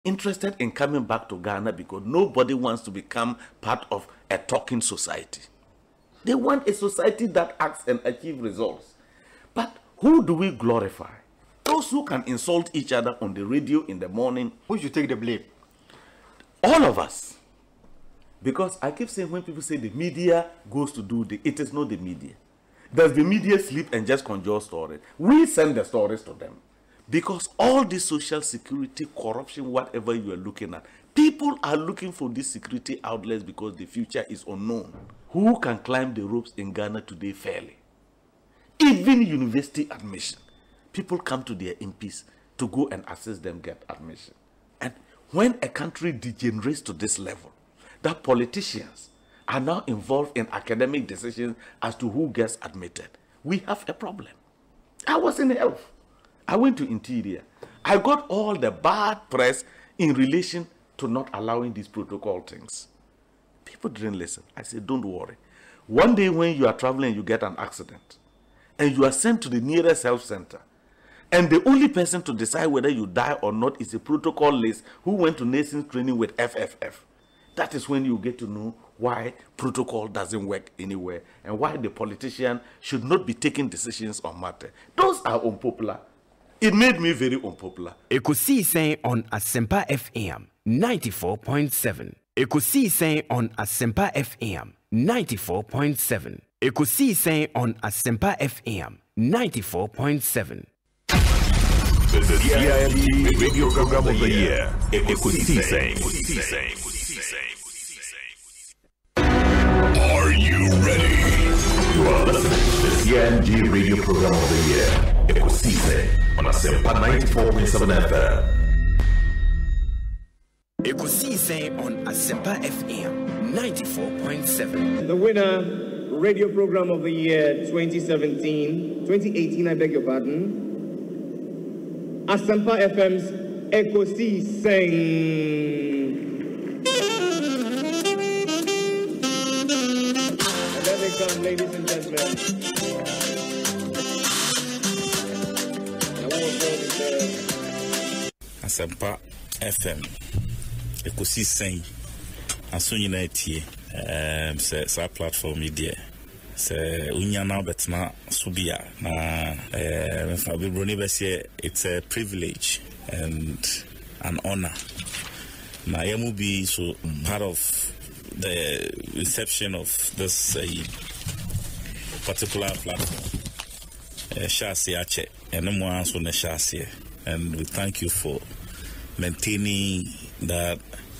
interested in coming back to Ghana because nobody wants to become part of a talking society. They want a society that acts and achieves results. But who do we glorify? Those who can insult each other on the radio in the morning. Who should take the blame? All of us. Because I keep saying when people say the media goes to do it is not the media. Does the media sleep and just conjure stories? We send the stories to them. Because all this social security, corruption, whatever you are looking at, people are looking for these security outlets because the future is unknown. Who can climb the ropes in Ghana today fairly? Even university admission. People come to their MPs to go and assist them get admission. And when a country degenerates to this level, that politicians are now involved in academic decisions as to who gets admitted, we have a problem. I was in health. I went to interior. I got all the bad press in relation to not allowing these protocol things. People didn't listen. I said, don't worry. One day when you are traveling, you get an accident, and you are sent to the nearest health center, and the only person to decide whether you die or not is a protocol list who went to nursing training with FFF. That is when you get to know why protocol doesn't work anywhere and why the politician should not be taking decisions on matter. Those are unpopular. It made me very unpopular. Ekosi saying on Asempa FM 94.7. Ekosi saying on Asempa FM 94.7. Ekosi saying on Asempa FM 94.7. The CIMG Radio Program of the Year. Ekosi saying. Are you ready? You are listening to the CIMG Radio Program of the Year. Ekosi saying. On Asempa 94.7 FM. Ekosi saying on Asempa FM 94.7. The winner, Radio Program of the Year 2018, I beg your pardon. Asempa FM's Ekosi Sing. And there they come, ladies and gentlemen. Asempa FM Ekosi Sing aso nyina tie sa platform media se unya na betna subia na fa bebroni be say it's a privilege and an honor na yamu be so part of the reception of this particular platform Shasi Ache and no more so na Shasi, and we thank you for maintaining that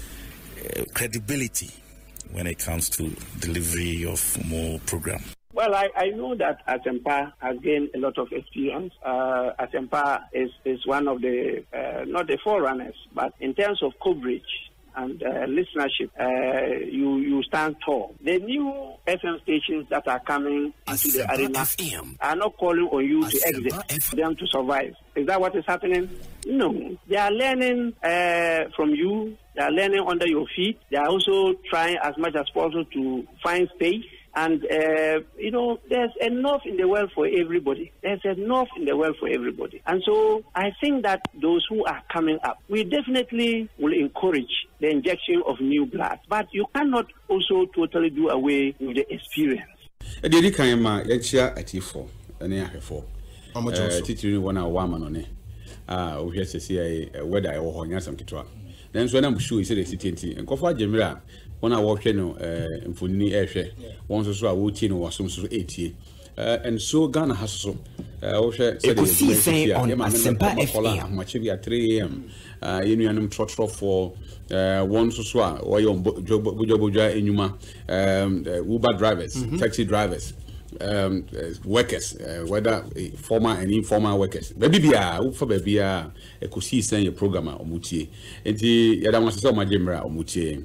credibility when it comes to delivery of more program. Well, I know that Asempa has gained a lot of experience. Asempa is one of the, not the forerunners, but in terms of coverage and listenership, you stand tall. The new FM stations that are coming into the arena are not calling on you to exit, them to survive. Is that what is happening? No. They are learning from you. They are learning under your feet. They are also trying as much as possible to find space. And, there's enough in the world for everybody. There's enough in the world for everybody. And so I think that those who are coming up, we definitely will encourage the injection of new blood. But you cannot also totally do away with the experience. Edidi Kayama, Yachia Atifo, and Yahefo. Teaching 1 hour woman on it. We have to see a weather or Yasam Kitwa. Then, when I'm sure he said a city and Kofa Jamira. When I walk in for near air, once or so I would or some sort of 80. And so Ghana has so. Ekosi saying on Asempa FM. Much at 3 a.m. Union trot for once or so, or your Buja in Yuma, Uber drivers, taxi drivers, workers, whether former and informal workers. Baby, for baby, Ekosi saying your programmer or Muti. And the Yadama saw my Jimra or Muti.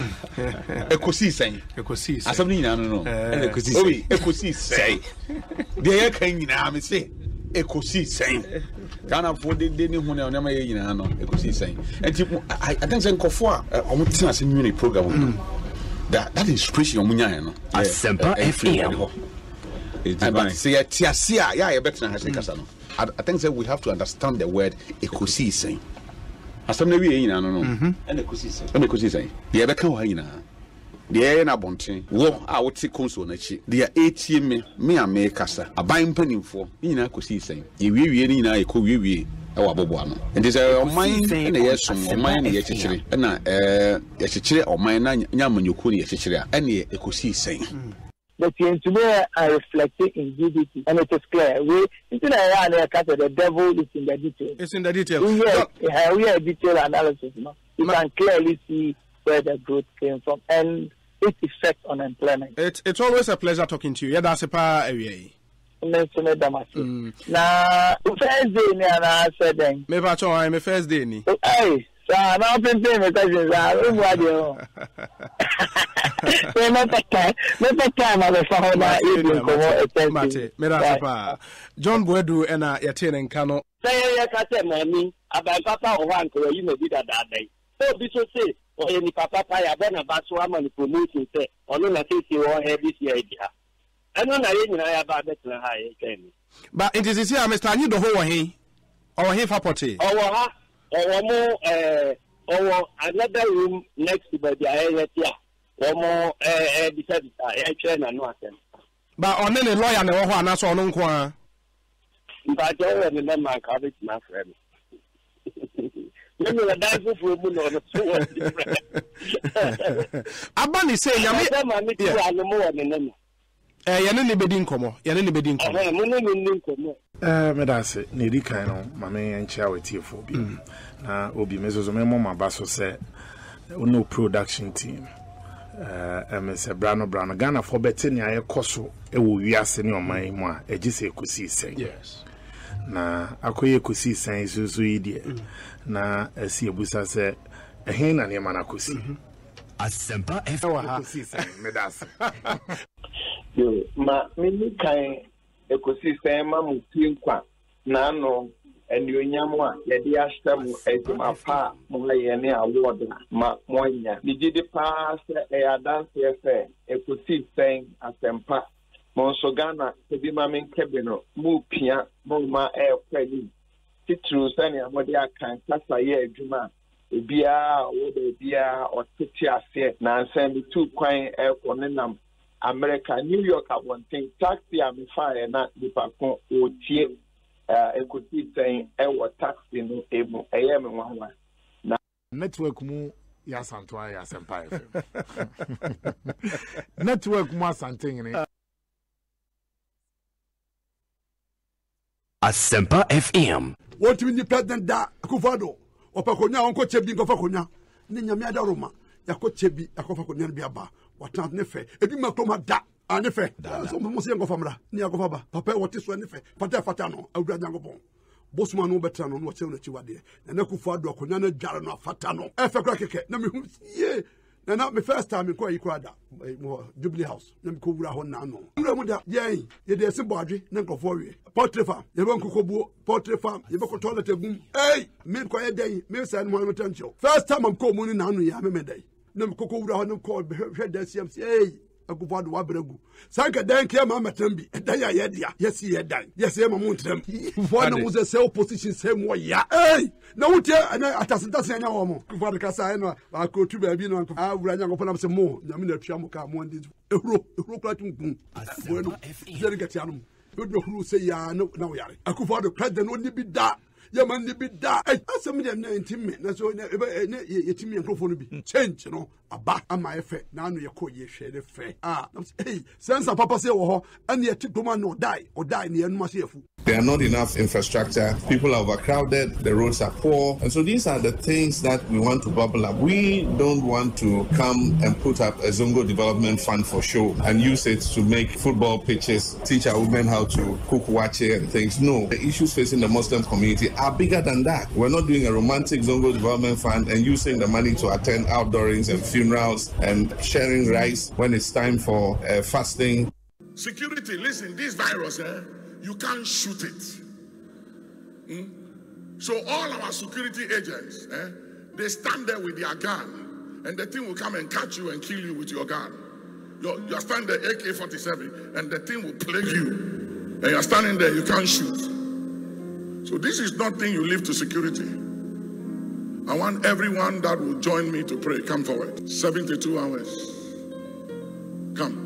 Ekosi saying, Assembly, no, Ekosi say, they can you say, Ekosi saying, can't afford the dinner when I never Ekosi saying, and I think saying Kofa, almost a new program. That inspiration on Munyano, Asempa FM. But say, Tiasia, yeah, I bet I think that we have to understand the word Ekosi saying. asam na wie nyina no and ekosi say de be kan ho nyina de na bonten wo a wote konso na chi de etie me ame kasa aban mpanimfo nyina kosi say ye wie nyina ye ko wie ewa bobo ano enti say oman na ye som oman na ye chichire na ye chichire oman na nyamanyoku na ye chichire a na ekosi say. But today are reflecting in GDP, and it is clear. The devil is in the detail. It's in the detail. We have detailed analysis. You can clearly see where the growth came from and its effect on employment. It's always a pleasure talking to you. Yeah, that's a power area. Now, first day, I said then. Maybe I'm a first day. Hey, so I'm not paying my questions. John Boedu and Yatin and Kano. Say, money about Papa or uncle, you may be that day. So, this will say, or any Papa, I want about someone promoting, say, or no, I think you all have this idea. I don't know about that. But it is here, Mr. You the whole way, or here for potty. Or more, or another room next to the area. Or more, because I train and nothing. But on any lawyer, no one has on Unqua. But I don't remember my college, my friend. Abani say, Yanni Bedin Como, Yanni Bedin Como. Medase, Nidi Kano, Mammy and Charity for B. Now, Obi Mezomemo, my basso said, no production team. Mr. Brano Ghana for betting I koso e wo wiase ne oman mu a egise kosi sen. Yes. Na akoye kosi sen susu yi de. Na asi ebusa se ehin na ne ma na kosi. Asempa kosi sen medase. Yo ma mini kan ekosi sen ma mu tinkwa na no enyonyam a yede ahyem eduma pa mo ye ne award ma monya digidi pa se adanse efe ekosi sen asempa monso Ghana ebi ma men kebeno mu pia mo ma kwali titru sani amode akan kasa ye adwuma ebia wo de bia otete ase na nsem bi tu kwan ekonenam America New York abonten taxi am fire na dipakon otie ekosi saying taxi no ebo me wanwa na network mu ya santo ya Asempa FM network mu asanten ni Asempa FM what we need president da Akufo-Addo opakonya onko chebi ngofa konya ni nyame ada Roma yakọ chebi akofa konya bi aba watan ne fe ebi makoma da anefe so mo se ngofa mra ni akofa ba papa wote so anefe fata no awura nyangopon bosuma no betra no wote no chiwade na Akufo-Addo akonya na dware no afata no efe kra keke na me hu ye na me first time ko yi kwada Jubilee House na me ko wura ho na no wura mu da yen ye de se boadwe na nkofo wie portrait farm ye ban kokobuo portrait farm ye be ko toilet egum me ko ye den me say no mo tancho first time am ko mu ni na anu ya me den na me koko wura ho na ko hwe da CMC Akufo-Addo wa bregu sanka dan ke ma matambi dan ya yedia yesi yedan yesi ma muntram for na uze se opposition se mo ya na wutie na atasentase anya wo mo Akufo-Addo ka sa no akotu ba bi no wura nya ngopona se mo nyame na tua mo ka mo ndi ehuro kura tunkum bueno zeri gatiano do huru se ya na wo yare Akufo-Addo president oni bi da man ni bi da asem dem na intime na so yetimi enkrofo no bi change no aba ama efe na anu ye ko ye hwede fe sense papa say wo ho ane yeti doma no die ne enu ase yafu. There are not enough infrastructure. People are overcrowded. The roads are poor. And so these are the things that we want to bubble up. We don't want to come and put up a Zongo Development Fund for show and use it to make football pitches, teach our women how to cook wache and things. No, the issues facing the Muslim community are bigger than that. We're not doing a romantic Zongo Development Fund and using the money to attend outdoorings and funerals and sharing rice when it's time for fasting. Security, listen, this virus, you can't shoot it. So all our security agents, they stand there with their gun, and the thing will come and catch you and kill you with your gun. You're standing there, AK-47, and the thing will plague you. And you're standing there, you can't shoot. So this is nothing you leave to security. I want everyone that will join me to pray. Come forward. 72 hours. Come.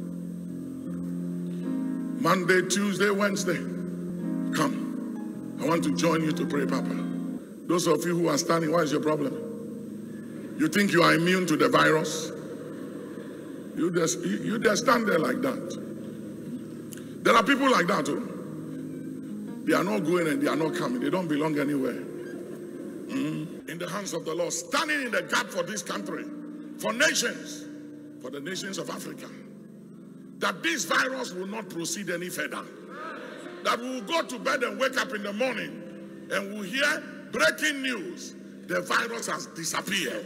Monday, Tuesday, Wednesday. Come. I want to join you to pray, Papa. Those of you who are standing, what is your problem? You think you are immune to the virus? You just stand there like that. There are people like that too. They are not going and they are not coming. They don't belong anywhere. In the hands of the Lord, standing in the gap for this country, for nations, for the nations of Africa, that this virus will not proceed any further. That we will go to bed and wake up in the morning and we'll hear breaking news. The virus has disappeared.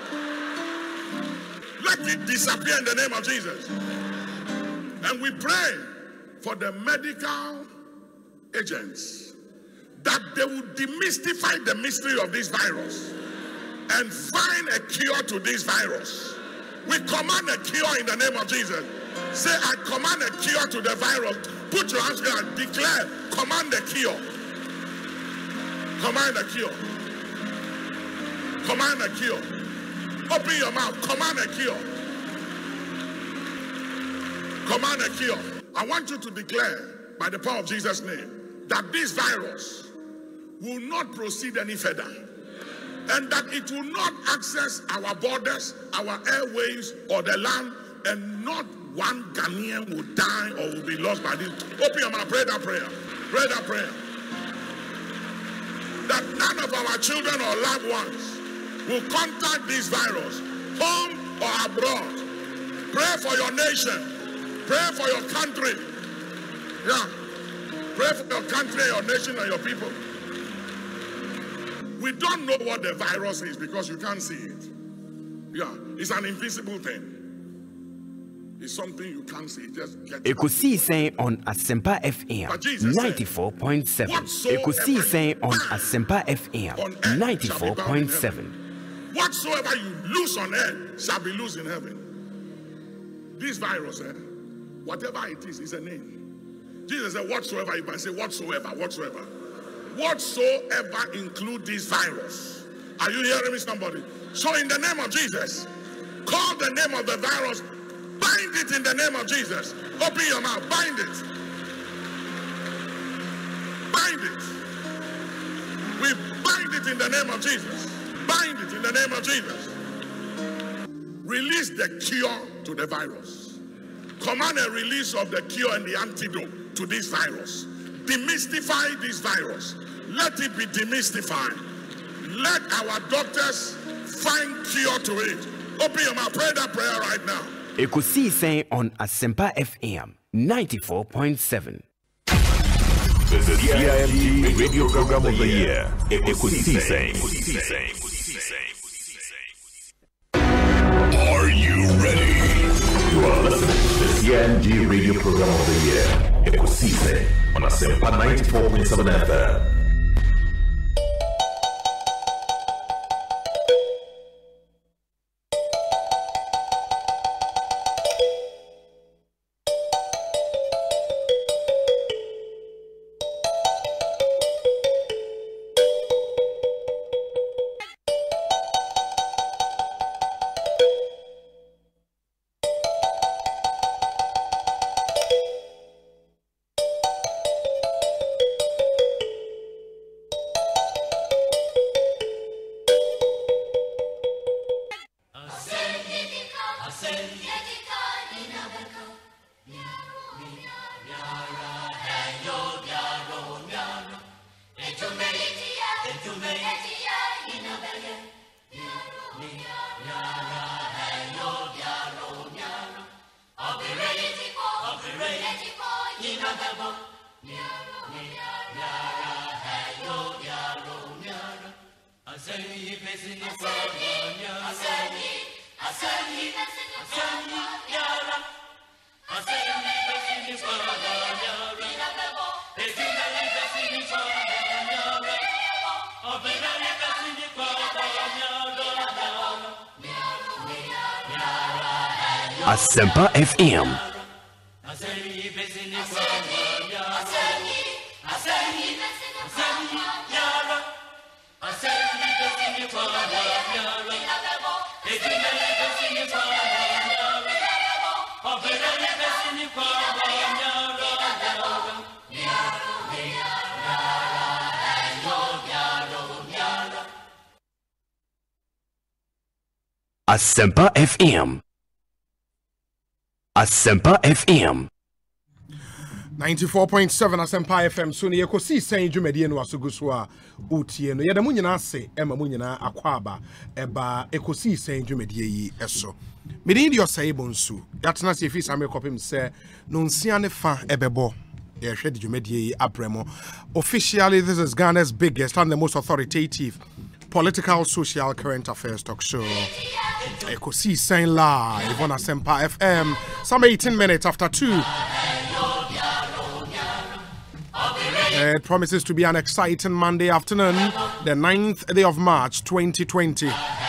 Let it disappear in the name of Jesus. And we pray for the medical agents that they will demystify the mystery of this virus and find a cure to this virus. We command a cure in the name of Jesus. Say, I command a cure to the virus. Put your hands together and declare, command a cure. Command a cure. Command a cure. Open your mouth. Command a cure. Command a cure. I want you to declare by the power of Jesus' name that this virus will not proceed any further, and that it will not access our borders, our airways, or the land, and not one Ghanaian will die or will be lost by this. Open your mouth, pray that prayer. Pray that prayer. That none of our children or loved ones will contact this virus, home or abroad. Pray for your nation. Pray for your country. Yeah. Pray for your country, your nation, and your people. We don't know what the virus is because you can't see it. Yeah, it's an invisible thing. It's something you can't see. Just get it. Ekusi saying on Asempa FM 94.7. Ekusi saying on Asempa FM 94.7. Whatsoever you loose on earth shall be loose in heaven. This virus, whatever it is a name. Jesus said, whatsoever, you can say whatsoever, whatsoever. Whatsoever include this virus. Are you hearing me, somebody? So in the name of Jesus, call the name of the virus, bind it in the name of Jesus. Open your mouth, bind it. Bind it. We bind it in the name of Jesus. Bind it in the name of Jesus. Release the cure to the virus. Command a release of the cure and the antidote to this virus. Demystify this virus. Let it be demystified. Let our doctors find cure to it. Open your mouth, pray that prayer right now. Ekusi saying on Asempa FM 94.7. The CIMG Radio Program of the Year. Ekusi saying. Are you ready? You are listening to the CIMG Radio Program of the Year. Ekusi saying on Asempa 94.7 FM. Asempa FM. Asempa FM. Asempa FM. 94.7 Asempa FM. So ne kosi sen dwumade no asogu so a utie no. Yeda munyina ase ema munyina akwaba eba ekosi sen dwumade yi eso. Medin di osai bonsu. Yatena se fi same kopim se no nsia ne fa ebebo. Yehwe di dwumade yi abremo. Officially this is Ghana's biggest and the most authoritative political, social, current affairs talk show. Ekosi Sen live on Asempa FM. Some 18 minutes after 2. It promises to be an exciting Monday afternoon, the 9th day of March 2020.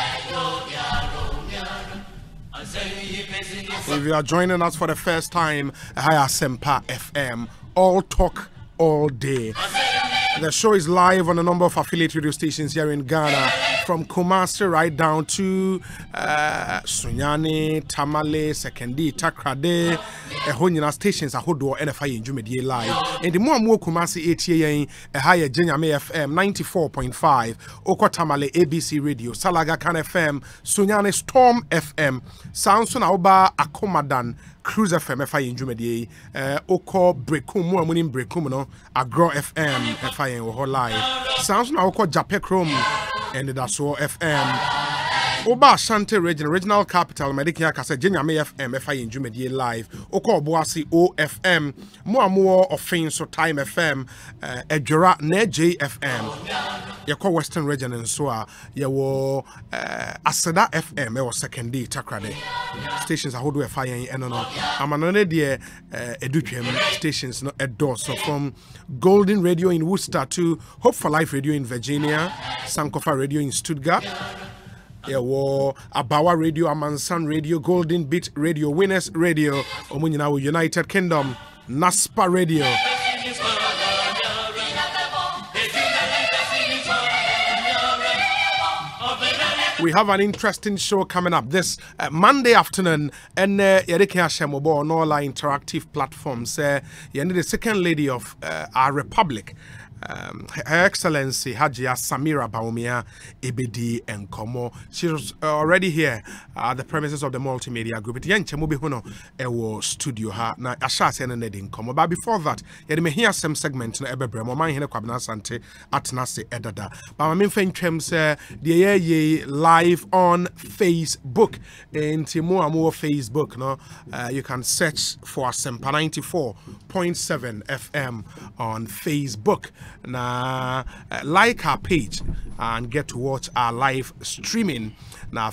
If you are joining us for the first time, hi Asempa FM. All talk, all day. The show is live on a number of affiliate radio stations here in Ghana, from Kumasi right down to Sunyani, Tamale, Sekendi, Takrade, Ehonyina stations ahodo NFI in Jumedie live. And the more Kumasi ATA a higher Jenyame FM 94.5, Oko Tamale ABC Radio, Salaga Kan FM, Sunyani Storm FM, Samson Auba Akomadan, Cruise FM FI in Jumedie, Oko Brekum, Muamunim Brekum, no, Agro FM FI in Oho live. Sounds now Oko Japekrom and the Daso FM. Oba Ashanti regional capital, Medikia Kasa Jenyame FM FI in Jumedie live. Oko Obuasi OFM, Muamua Offenso Time FM, Ejura Neje FM. Yako Western region and so yawo Asada FM or second day Takrade stations ahodo FI and no amanone de Educhem stations no edo. So from Golden Radio in Worcester to Hope for Life Radio in Virginia, Sankofa Radio in Stuttgart, yawo Abawa Radio, Amansan Radio, Golden Beat Radio, Winners Radio, Omunyina United Kingdom, Naspa Radio. We have an interesting show coming up this Monday afternoon, and Yerike Hashemobo on all our interactive platforms. You need the second lady of our republic, Her Excellency Hajia Samira Baumia Ebedi Nkomo. She's already here at the premises of the multimedia group. It's Yenchemubi Huno Ewo studio ha na Asha Sene Nedi Nkomo. But before that, you may hear some segment na Ebebre. Mama Hene Kwabena Sante Atnase Edada. But I mean Fenchem say the live on Facebook. In Timo Facebook, no, you can search for Asempa 94.7 FM on Facebook. Na like our page and get to watch our live streaming. Na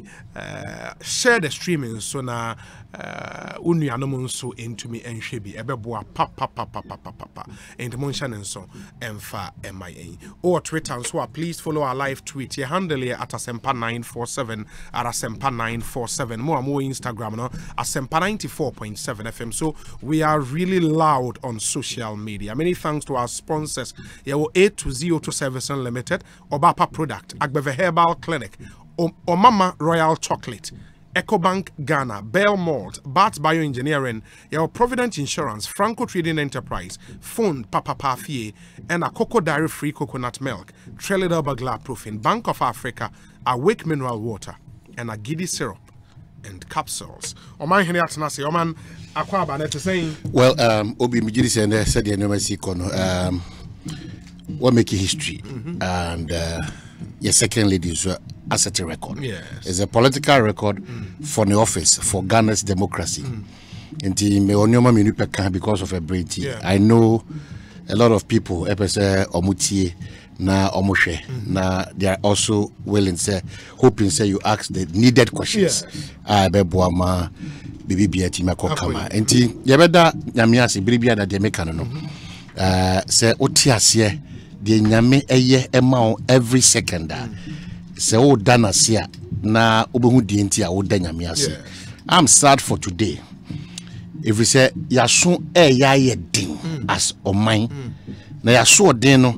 share the streaming so na unuanom so into me and shebi ebeboa papa and mention and so emfa MIA or Twitter so please follow our live tweet your handle here at Asempa 947 at Asempa 947 more Instagram no Asempa 94.7 FM. So we are really loud on social media. Many thanks to our sponsors. A to Z Auto Service Unlimited, Obapa Product, Agbeve Herbal Clinic, Omama Royal Chocolate, EcoBank Ghana, Bell Malt, Bats Bioengineering, your Provident Insurance, Franco Trading Enterprise, Phone Papa Pafie, and a Cocoa Dairy Free Coconut Milk, Trelida Bagla Proofing, Bank of Africa, Awake Mineral Water, and a Giddy Syrup and Capsules. Oman Henry Atanasi, Oman Akwaba net saying. Well, Obi Mijiri said the NMC Kono. What make history and your second lady is asset record. Yes. It's a political record for the office for Ghana's democracy. And because of a brain I know a lot of people omutie na omoshe na they are also willing say hoping say you ask the needed questions. Beboama bibi biati makokama. Enti yebeda nyamiasi bibia na de meka no. Say otiasie de nyame eye ema every second say o dana sia na obehu di enti a o da nyame ase. I'm sad for today. If we say yaso ya ye din as oman na yaso den no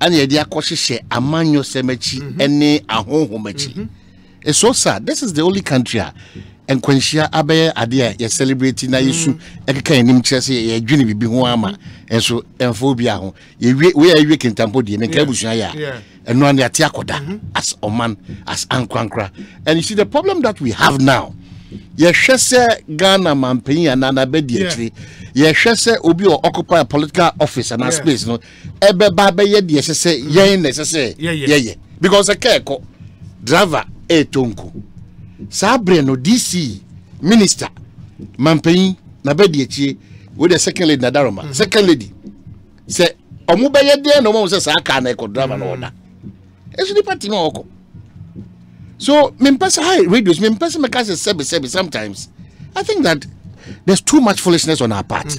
and the idea share amanyo semechi any ahohomachi. It's so sad. This is the only country and Quenchia Abe Adia you're celebrating na issue eka nim chese ye dwene bibi ho ama enso enfobia ho we are week in tampo de menka busuan ya eno an ate akoda as oman as ankwankra. And you see the problem that we have now, ye hwese Ghana mampen anana bedi akire ye hwese obi o occupy a political office and a space no ebe ba be ye de hwese yen necessary ye because a keko driver tonko sabre no DC minister mampen na bedi akire with the second lady Nadaroma second lady say omo be ye de no mo say sa aka na eko driver no order esu di party no oko. So mimpasa high radios mimpasa makase sebi sometimes I think that there's too much foolishness on our part.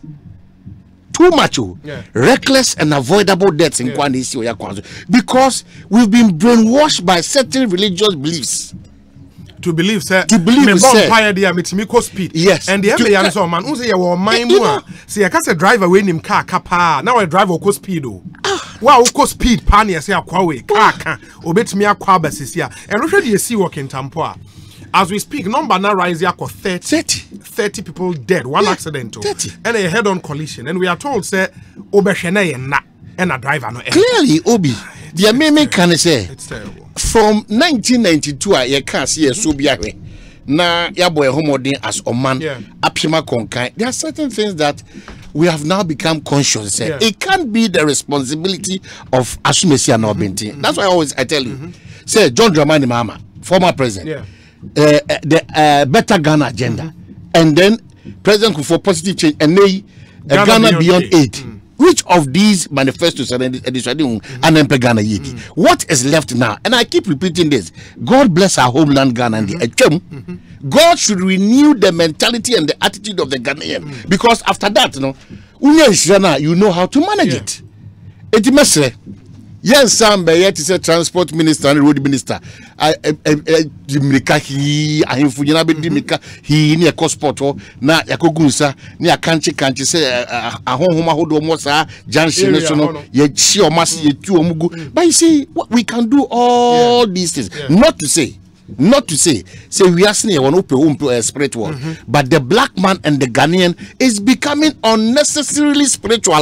Too much reckless and avoidable deaths in Kwanisi Oya Kwanzo because we've been brainwashed by certain religious beliefs. To believe, sir. To believe, sir. Speed. Yes. And the other answer, man, who say you were mine more. See, I can't say driver when him car kapa. Now I drive go speed. Wow, go speed. Pani, I say a kwawe car. Obet me a kwabas here. And already you see working tampoa. As we speak, number now rise here 30 people dead, one accident, 30. And a head-on collision. And we are told, say, obeshene and a driver no. Clearly, Obi, the American can say it's terrible. From 1992, I can't see a Subiawe. Na yabo homodin as Oman apima konkai. There are certain things that we have now become conscious. It can't be the responsibility of Asumesi and Obinti. That's why I tell you. Say John Dramani Mahama, former president. The better Ghana agenda, and then President for positive change, and they Ghana beyond aid. Which of these manifestos and Ghana yedi? What is left now? And I keep repeating this: God bless our homeland Ghana and the God should renew the mentality and the attitude of the Ghanaian, because after that, you know how to manage it. It must say. Yes, some yet is a transport minister and road minister. I he near Cosporto, na Yakogunsa, near country say a home hold almost a junction, yet she or must ye two omugu. But you see, what we can do all these things, not to say we are seeing one open spiritual, but the black man and the Ghanaian is becoming unnecessarily spiritual.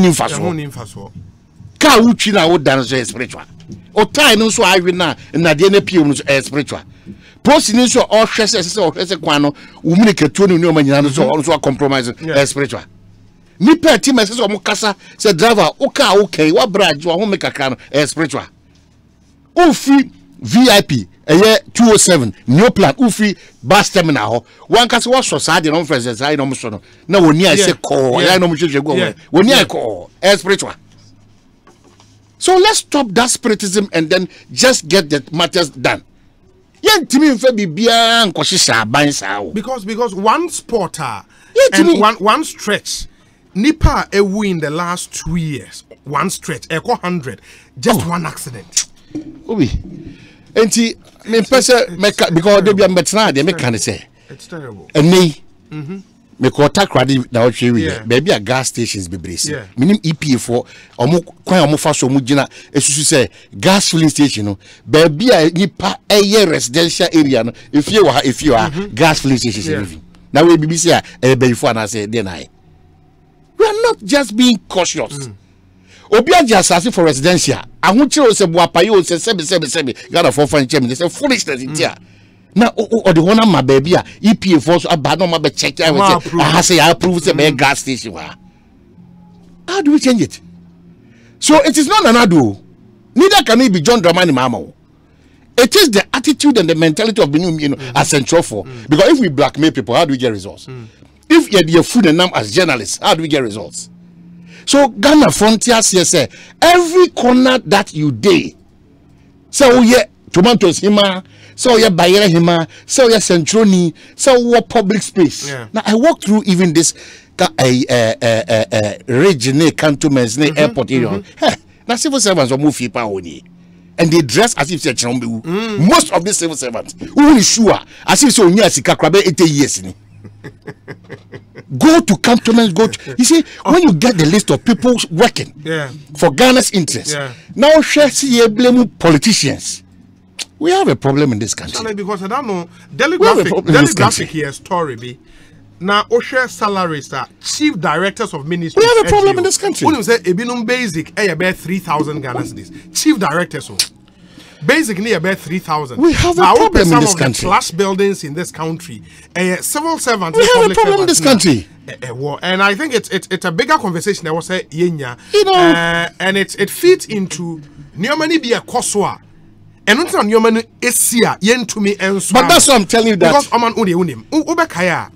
Ka uchi na wo dance spiritual o tai no so awi na de na pie no spiritual post ni so o hwese kwan no umini ketuo ni o manyina no so compromise spiritual ni peti message o mo kasa say driver o ka okay wa brage wa ho me kakra no spiritual ufi VIP 207 new plan ufi bus terminal ho wan kasa wo so sa de no friends say no mo so no na woni ai say call ya no mo hwehwe go woni ai call spiritual. So let's stop that spiritism and then just get the matters done. Because one sporter and one stretch, Nipa ewu in the last 2 years, one stretch, 100, just one accident. Oui. Because they be a say. It's terrible. And me. Me quota credit na ochwe baby a gas stations be brace minim EPA for omo kwan omo fa so mu gina esusu say gas filling station no baby a nipa eye residential area no if you are gas filling station now we BBC a be before na say then we are not just being cautious obi aja asase for residential ahunchire o se boapaye o se sebe Ghana for fan chem say foolishness in there. Now, or the one my baby, EPA force about no matter check. I say I approve the gas station. How do we change it? So it is not an ado. Neither can it be John Dramani Mahama. It is the attitude and the mentality of being essential for. Because if we blackmail people, how do we get results? If you're food and numb as journalists, how do we get results? So Ghana Frontier says every corner that you day. So tomatoes hima. So yeah, Bayera Hima, so yeah, Centroni, so what public space. Now I walk through even this regional cantonments airport area. Now civil servants are moving only, and they dress as if they're most of the civil servants who is sure as if so near Sikakrabe 80 years. Go to cantonments, you see, when you get the list of people working for Ghana's interests, now share blame politicians. We have a problem in this country. Because I don't know, demographic here story be. Now, Osher salaries are chief directors of ministries. We have a problem in this country. When you say Ebinum basic, about 3,000 Ghana cedis. Chief directors, basic near about 3,000. We have a problem in this country. Class buildings in this country, civil servants. We have a problem in this country. And I think it's a bigger conversation. I was saying, and it fits into Niomani be a Koswa. And not on Niomani Esia, yen to me and but that's what I'm telling you that. Because Oman Unim, Ubekaya.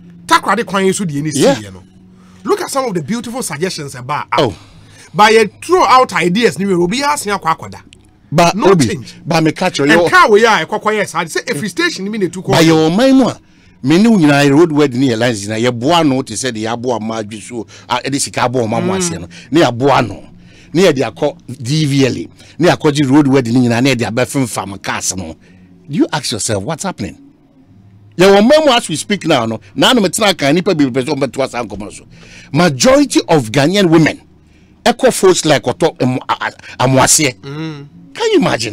Look at some of the beautiful suggestions about by throw out ideas will be asking but no change. But me catch and car we are I say every station mean to call by your mind menu nyina road word ni lines na ye boa no to say the aboa madwi so e de sika aboa mamo ase no na ye boa no na ye de akọ DVL na ye akọji road word ni nyina na ye de abefem fam cars no. You ask yourself what's happening? As we speak now, majority of Ghanaian women echo folks like Oto Amwase. Can you imagine?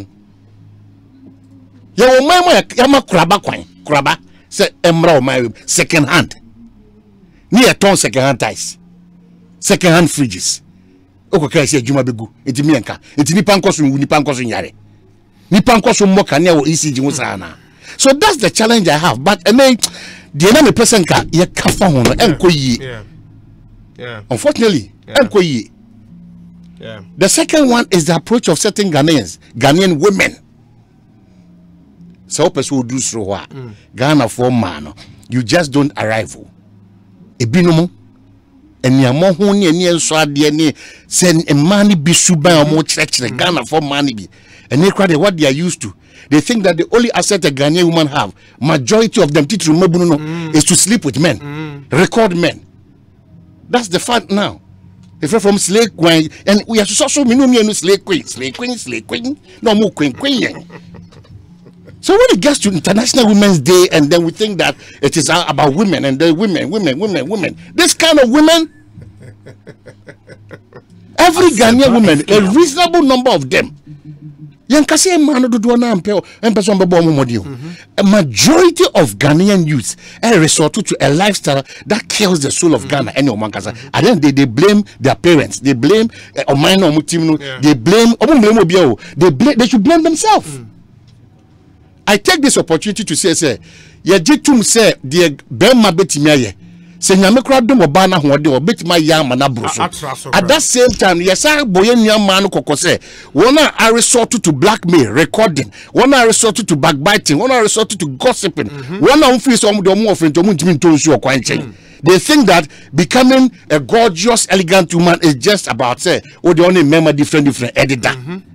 Yama Kraba say Emra my second hand. Near ton second hand ties, second hand fridges. Okay, say Juma Begu, it's Mianka, it's Nipankos Yare. Nipankos Mokania or ECG Musana. So that's the challenge I have. But I mean, the enemy person can you unfortunately, the second one is the approach of certain Ghanaian women. So person will do so Ghana for man, you just don't arrive. Ebinomo and your more honey and your swadi send a money be suba or more church Ghana for money be and they what they are used to. They think that the only asset a Ghanaian woman have, majority of them, is to sleep with men, record men. That's the fact now. If you're from slave queen, and we have so many slave queen, no more queen. So when it gets to International Women's Day, and then we think that it is about women and the women. This kind of women, every Ghanaian woman, a reasonable number of them. A majority of Ghanaian youths resort to a lifestyle that kills the soul of Ghana. And then they blame their parents, they blame they should blame themselves. I take this opportunity to say, the Bema Betimiaye. At that same time, yes, I boyenia man kokose. One I resorted to blackmail, recording. One I resorted to backbiting. One I resorted to gossiping. One I feel some more of they think that becoming a gorgeous, elegant woman is just about say, oh, they only remember different editor.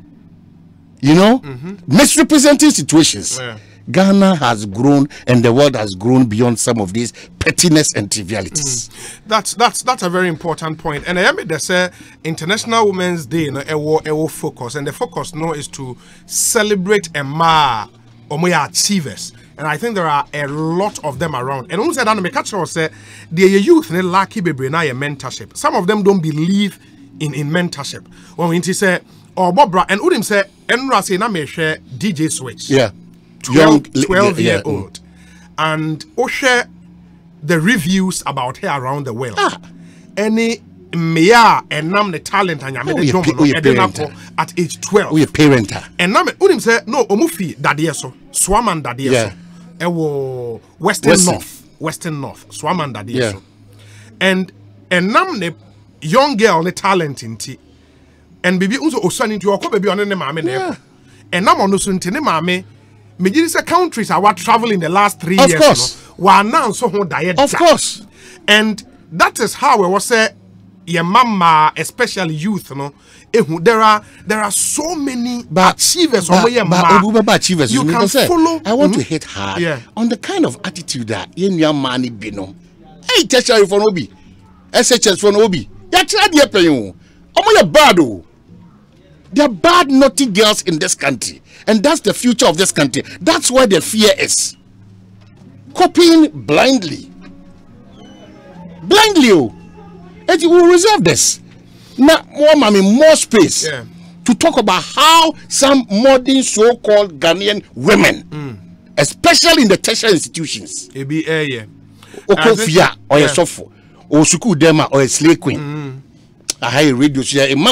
You know, misrepresenting situations. Ghana has grown and the world has grown beyond some of these pettiness and trivialities. That's a very important point. And I mean, they say International Women's Day, focus, and the focus now is to celebrate achievers. And I think there are a lot of them around. And also, I catch say the youth they lack mentorship. Some of them don't believe in mentorship. When we say Bobra and Udim say Enra say na me share DJ Switch. 12-year-old. And share the reviews about her around the world. Any Mea and nam the talent and at age 12. We a parent. And nam Udim say no Omufi Dadieso, Swaman Dadieso. Ewo Western North, Swaman Dadieso. And nam the young girl the talent in tea. And baby also osan into your baby on the mame. And nam on the mame. Majority countries are traveling the last 3 years. Of course. Of course. And that is how we was say your mama, especially youth, there are so many achievers achievers. You can follow. I want to hit hard on the kind of attitude that in your money bino. Hey, tertiary for Obi. SHS for Obi. You're trying to pay you. Oh, bad. There are bad, naughty girls in this country. And that's the future of this country. That's where the fear is. Copying blindly. blindly. And we will reserve this. Now, more space to talk about how some modern so-called Ghanaian women, especially in the tertiary institutions, Okofia or a sofa or Suku Dema or a slave queen. A high radio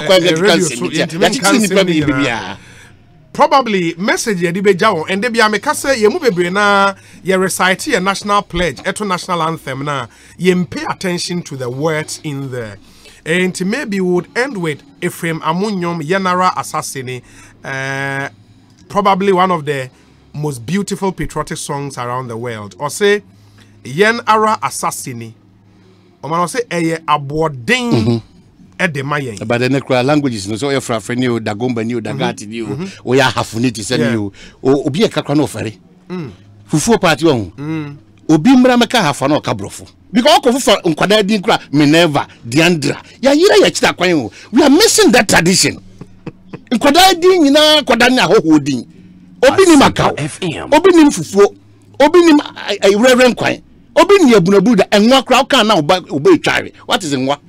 probably message ye dibe jawo and de bia meka say ye mu bebre na ye recite a national pledge eto national anthem na ye pay attention to the words in there. And maybe we would end with Ephraim Amunyom Yenara Assassini, probably one of the most beautiful patriotic songs around the world. Or say Yenara Assassini. Or man say eye aboding at the mayen. But the necro languages no so Efra Frenio Dagomba new Dagati new we are hafuniti send you obi e kakrano fere. Fufu party on. Obi mramaka hafano kabrofo. Because Okofu Nkwada Dinkra Minerva Diandra. Ya yira ya chita kwan. We are missing that tradition. Nkwada din nyina kwada na hoho din. Obi ni makao. Obi ni mfufuo. Obi ni reverend kwan. Obi ni abunabu da enwa kra ka na oba etware. What is enwa?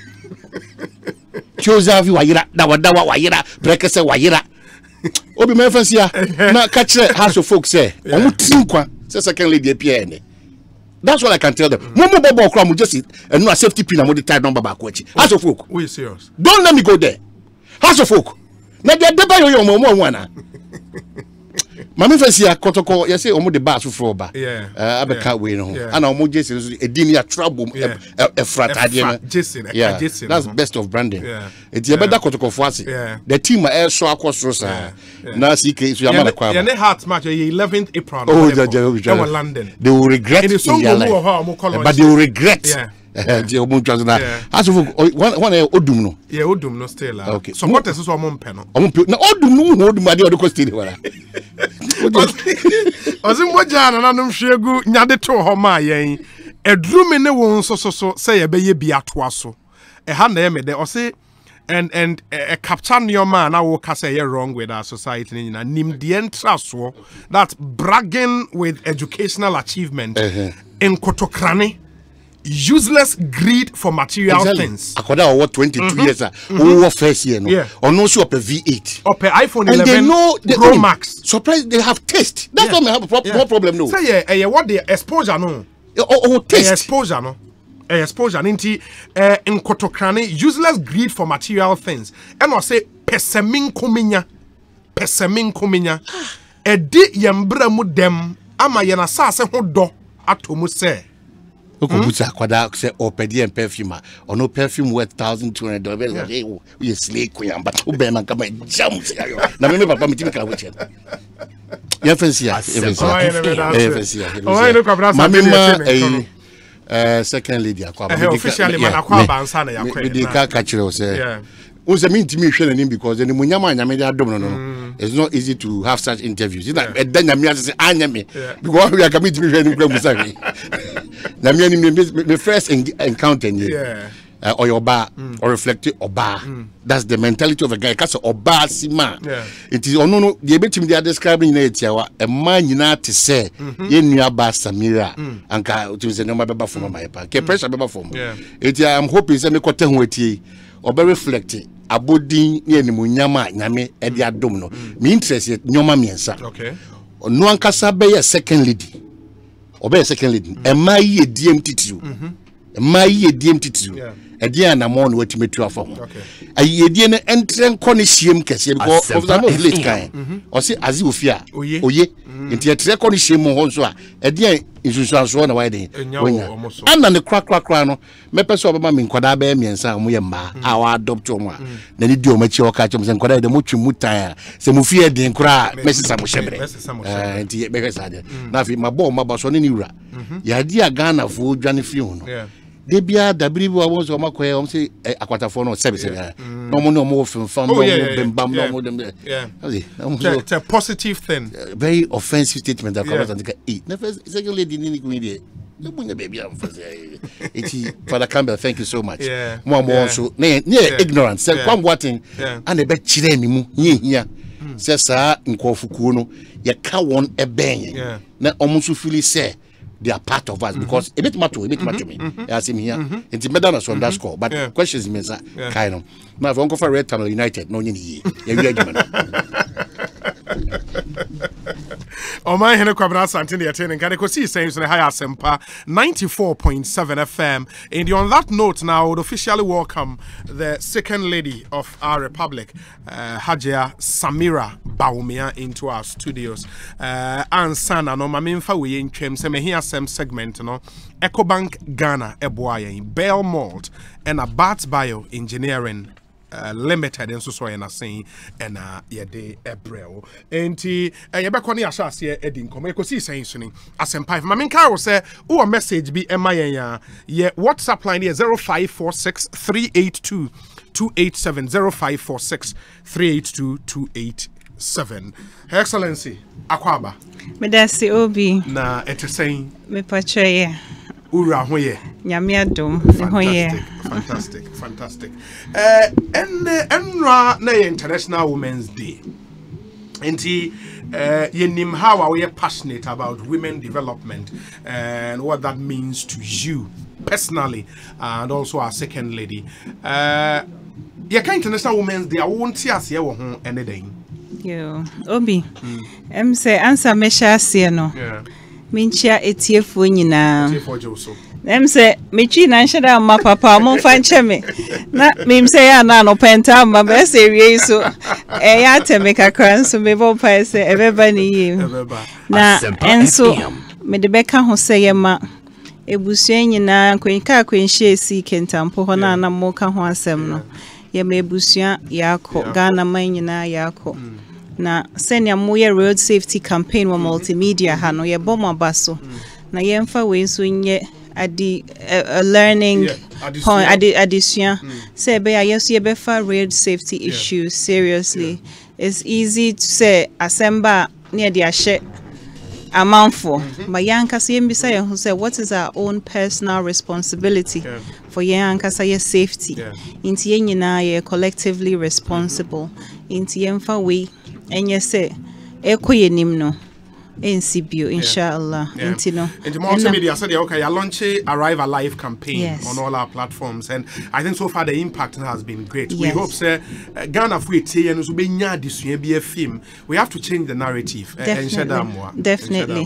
Chozavi wayira dawa wayira brekese wayira. Obi mefansia na ka kire house of folk say omu tinkwa say second lady apia. That's what I can tell them. Momo Bobo Okra just and no safety pin and the type number back. House of folk. We serious. Don't let me go there. House of folk. Now they deba yo momo wana. Mami fancy a kotoko you say omo the bar so for ba. Yeah. Abeka we no. And omo Jason edini a trouble a frat Jason. Yeah. That's best of branding. Yeah. It's a better kotoko for us. The team are so across rosa. Now see case you are not yeah, the heart match 11th April. Oh, London. They will regret in their life. But they will regret. Yeah. As of one Odum no. Yeah, Odum no still. Okay. Supporters is one panel. No Odum no Odum adi odiko still wala. Ozim wajana na num hwegu nyade to ho ma yen. Edru me ne won so say ye be ye bia to aso. E ha na ye me de o say and capture your man now can say you're wrong with our society nim the entraso that's bragging with educational achievement in kotokrane useless greed for material things. According what 22 years over first year no or no show up a V8 or per iPhone 11 and they know Pro Max. Surprised they have taste. That's why we have no problem no. Say what the exposure no. Taste. Exposure no. Exposure into in kotokrane useless greed for material things and I say pesemin kuminya edi yembra mu dem ama yana sase ho do atomu se okobuta kwada say opedi and perfume or no perfume worth $1,200 we slay kuyamba ube man kama jam na me papa mitimi kala weche ya fancy second lady akwa officially man akwa bansa na yakwa we dey catch you say was mean to me hwe because any munyama anyame dey adom no it's not easy to have such interviews you know nyame say anyame because we are coming to me hwe ni kwa musafi nyame me first encounter or your bar or reflective oba that's the mentality of a guy cause oba sima it is no the betim they are describing na etiawa e man nyina te say ye nua ba Samira anka to say no baba from my pa ke pressure baba from it I'm hoping say me kote ho etie oba reflect abodin ne animunyama nyame e de adom no me interest nyoma miensa no ankasa be ye second lady oba second lady e ma ye DMT2 ma ye DMT2 Edia na mo no watimetu afọ ho ayedie ne entren kone hiem kese because of some of late kind o se azi ofia oye enti etre kone hiem ho nso a edia insusuanso na wide wonya ana ne krakrakra no mepeso obama me nkwada ba miensa mo ye mma a wa adopt omo a na ni di o machi o ka chem se nkwada de mo twemu tan se mo fie de nkra mesisa mo hyebre enti be kesa de na fi mabo mabaso ne ni wura ya dia Ghana fo dwane fi ho no they be a W was on my quay, say aquatafon or service. No more from bam, no them. It's a positive thing. Very offensive statement that comes and eat. Never second lady didn't go baby. Father Campbell, thank you so much. More so near ignorance. Say one watching and a bet chileni here. Says, sir, in Kofukuno, you can't want a bang. Now almost feel say. they are part of us because a bit matter me. As in here, it's Medana on that score. But questions means kind of. Now, if Uncle for Red Tunnel United, no, you O my hene kwabra santini atene kan ko see saying so the higher Asempa 94.7 FM. And on that note now, I would officially welcome the second lady of our republic, Hajia Samira Baumia, into our studios. Ansana no mamimfa we ntwem se me here some segment no EcoBank Ghana eboaye Bell Malt and a Bats Bio Engineering Limited and so na saying and yede ebrel enti yebekọ na yahya ase edin komo ekosi saying suni Asempa ma menka wo say wo message bi ema yen ye WhatsApp line here 0546 382 287 0546 382 287. Her Excellency Akwaba Medasi Obi na etesɛn me pachoye ura hoye nyame adom hoye fantastic enra na International Women's Day enti yenim how we are passionate about women development and what that means to you personally and also our second lady International Women's Day I won't see us here wo ho anything yo Obi say answer me sha ase no minchia etiefo nyina say mechi na nheda ma papa mo fa nche me na mim say ya na no penta ma be say wie so ya teme kakra so me bo pa say ebeba ni yim na enso me de beka ho say ye ma ebusua nyina kwenka kwenhye esi kentampo ho na na mo ka ho asem no ye ma ebusua yakọ Ghana man nyina yakọ na senya moye road safety campaign wa multimedia ha no ye bomo baso na ye mfa we so nye adi learning point addition say be yeso ye be fa road safety issues seriously. It's easy to say Asemba near the ashe amount for but yanka say mbisa ye who say what is our own personal responsibility for yanka say safety inti ye nyina ye collectively responsible inti ye mfa we enye say ekoyenim no NCBO inshallah intino and the multimedia said okay I launch Arrive Alive campaign on all our platforms and I think so far the impact has been great. We hope say Ghana for tie and so be nya disua be a film we have to change the narrative definitely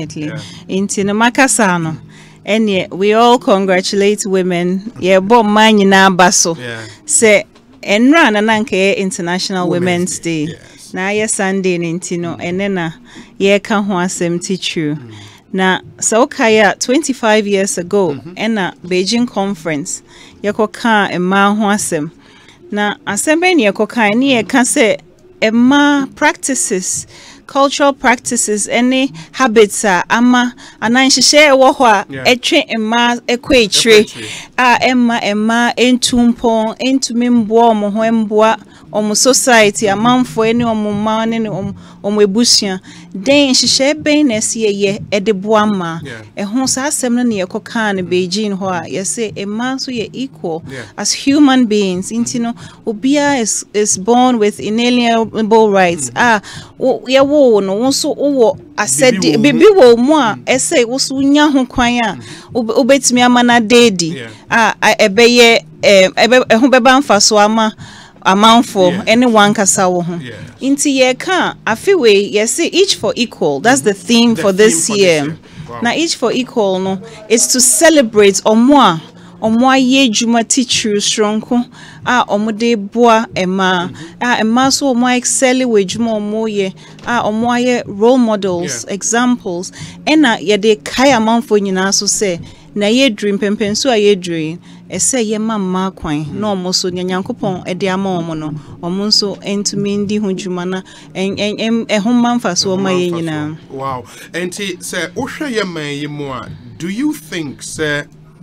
intino makasa no and we all congratulate women ye bom man nyina baso say enra na nanke International Women's Day na ye Sunday nintino enena ye ka ho asem ti true na so kaya 25 years ago ena Beijing conference ye ko ka ema ho asem na asembe ne ye ko ka ne ye ka se ema practices cultural practices any habits ama ananhyehyɛ wo ho a etwe ema ekwaechire ema entumpon entumimbo mo ho emboa omo society amanfo ene omo ma ne omo ebusia den hyehyɛ ben na se ye edebo ama ho sa asem no ne yekoka ne Beijing ho a yese ema so ye equal as human beings intino obia is born with inalienable rights ye wo no so wo asedi bibi wo mu a ese wo so nya ho kwan a obetimi ama na dedi ebeye ho beba mfaso ama amountful anyone kasa wo ho inti ye ka afiwe yes each for equal that's the theme for this year. Now each for equal no is to celebrate omwa ye juma teacher strongko omude boa ema ema so omo excel we juma omo ye omo ye role models examples ena ye de kai amountful nyina so say na ye dream pempenso a ye dream ese ye mamma kwan na omo so nyankopon e de ama omo no omo so entumi ndi ho dwuma na ho manfa so omo ye nyina. Wow. Enti say ohwe ye man ye mu a do you think say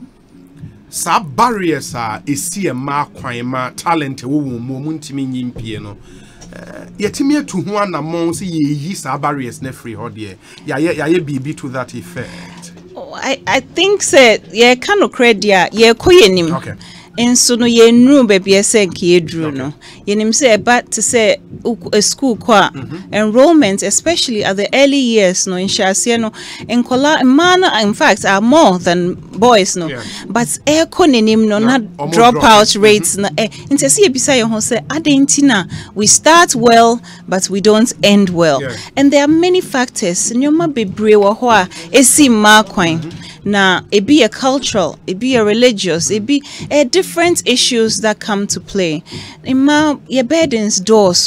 sa barriers esi e ma kwan ma talent wo mu ntimi nyimpie no yetimi atu ho anamon se ye yi sa barriers na free ho de ya bibi to that effect. I think say ye kind of credit ye koyenim enso no ye nru baby ese nke edru no yenim say but to say a school kwa enrollment especially at the early years no in Shase no enkola man in fact are more than boys no but ekonenim no na dropout rates na inte see ebisa ye ho say adentina we start well but we don't end well and there are many factors nyoma bebre wo ho a esi ma kwan na it be a cultural, it be a religious, it be a different issues that come to play. Ima your burdens doors.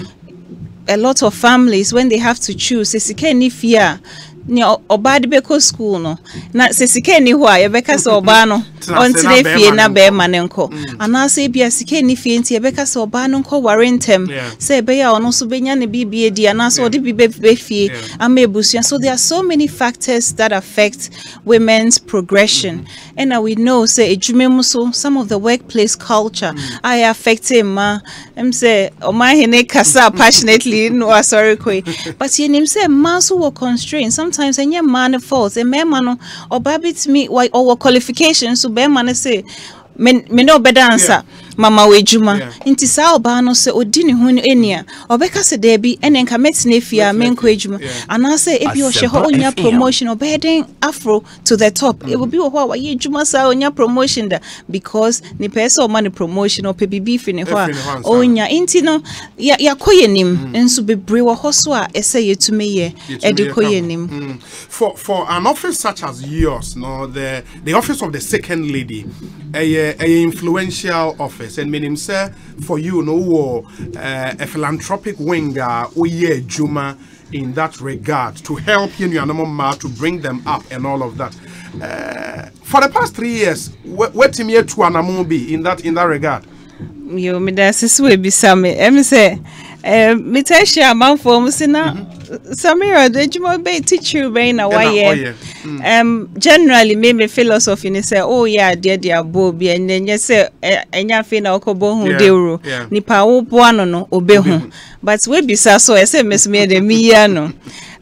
A lot of families when they have to choose, ni fear. Ni obadi beko school no na sesike ni ho a yebeka se oba no onti na fie na be ma ne nko ana se bia sike ni fie nti yebeka se oba no nko ware ntem se be ya ono so benya ne bibie di ana so odi bi be fie amebusia. So there are so many factors that affect women's progression and now we know say ejumemu so some of the workplace culture I affect ma say o ma hene kasa passionately no sorry koi but yenim say ma so were constrained sometimes any man fault a man no or babit me why or qualifications so be man say me no better answer mama wejuma inti sa oba no se odini hu enia obeka se there be enen ka metne fia menko ejuma ana se ebi o hye ho onya promotion obeden afro to the top it will be ho wa ejuma sa onya promotion da because ni person o man promotion o pe bibi fi ne ho onya inti no ya koyenim enso bebre wo ho so a ese yetume ye edikoyenim for an office such as yours no the office of the second lady a influential office and meaning say for you no a philanthropic winger juma in that regard to help you and to bring them up and all of that for the past 3 years what team you to anamu be in that regard you me that's we be some me say me tell you about for musina Samira the juma be teach you be na why generally me philosophy ni say oh yeah dear bo bi enye say enya fe na okobo hu deuro nipa wo bo ano no obehu but we be so say me de mi ya no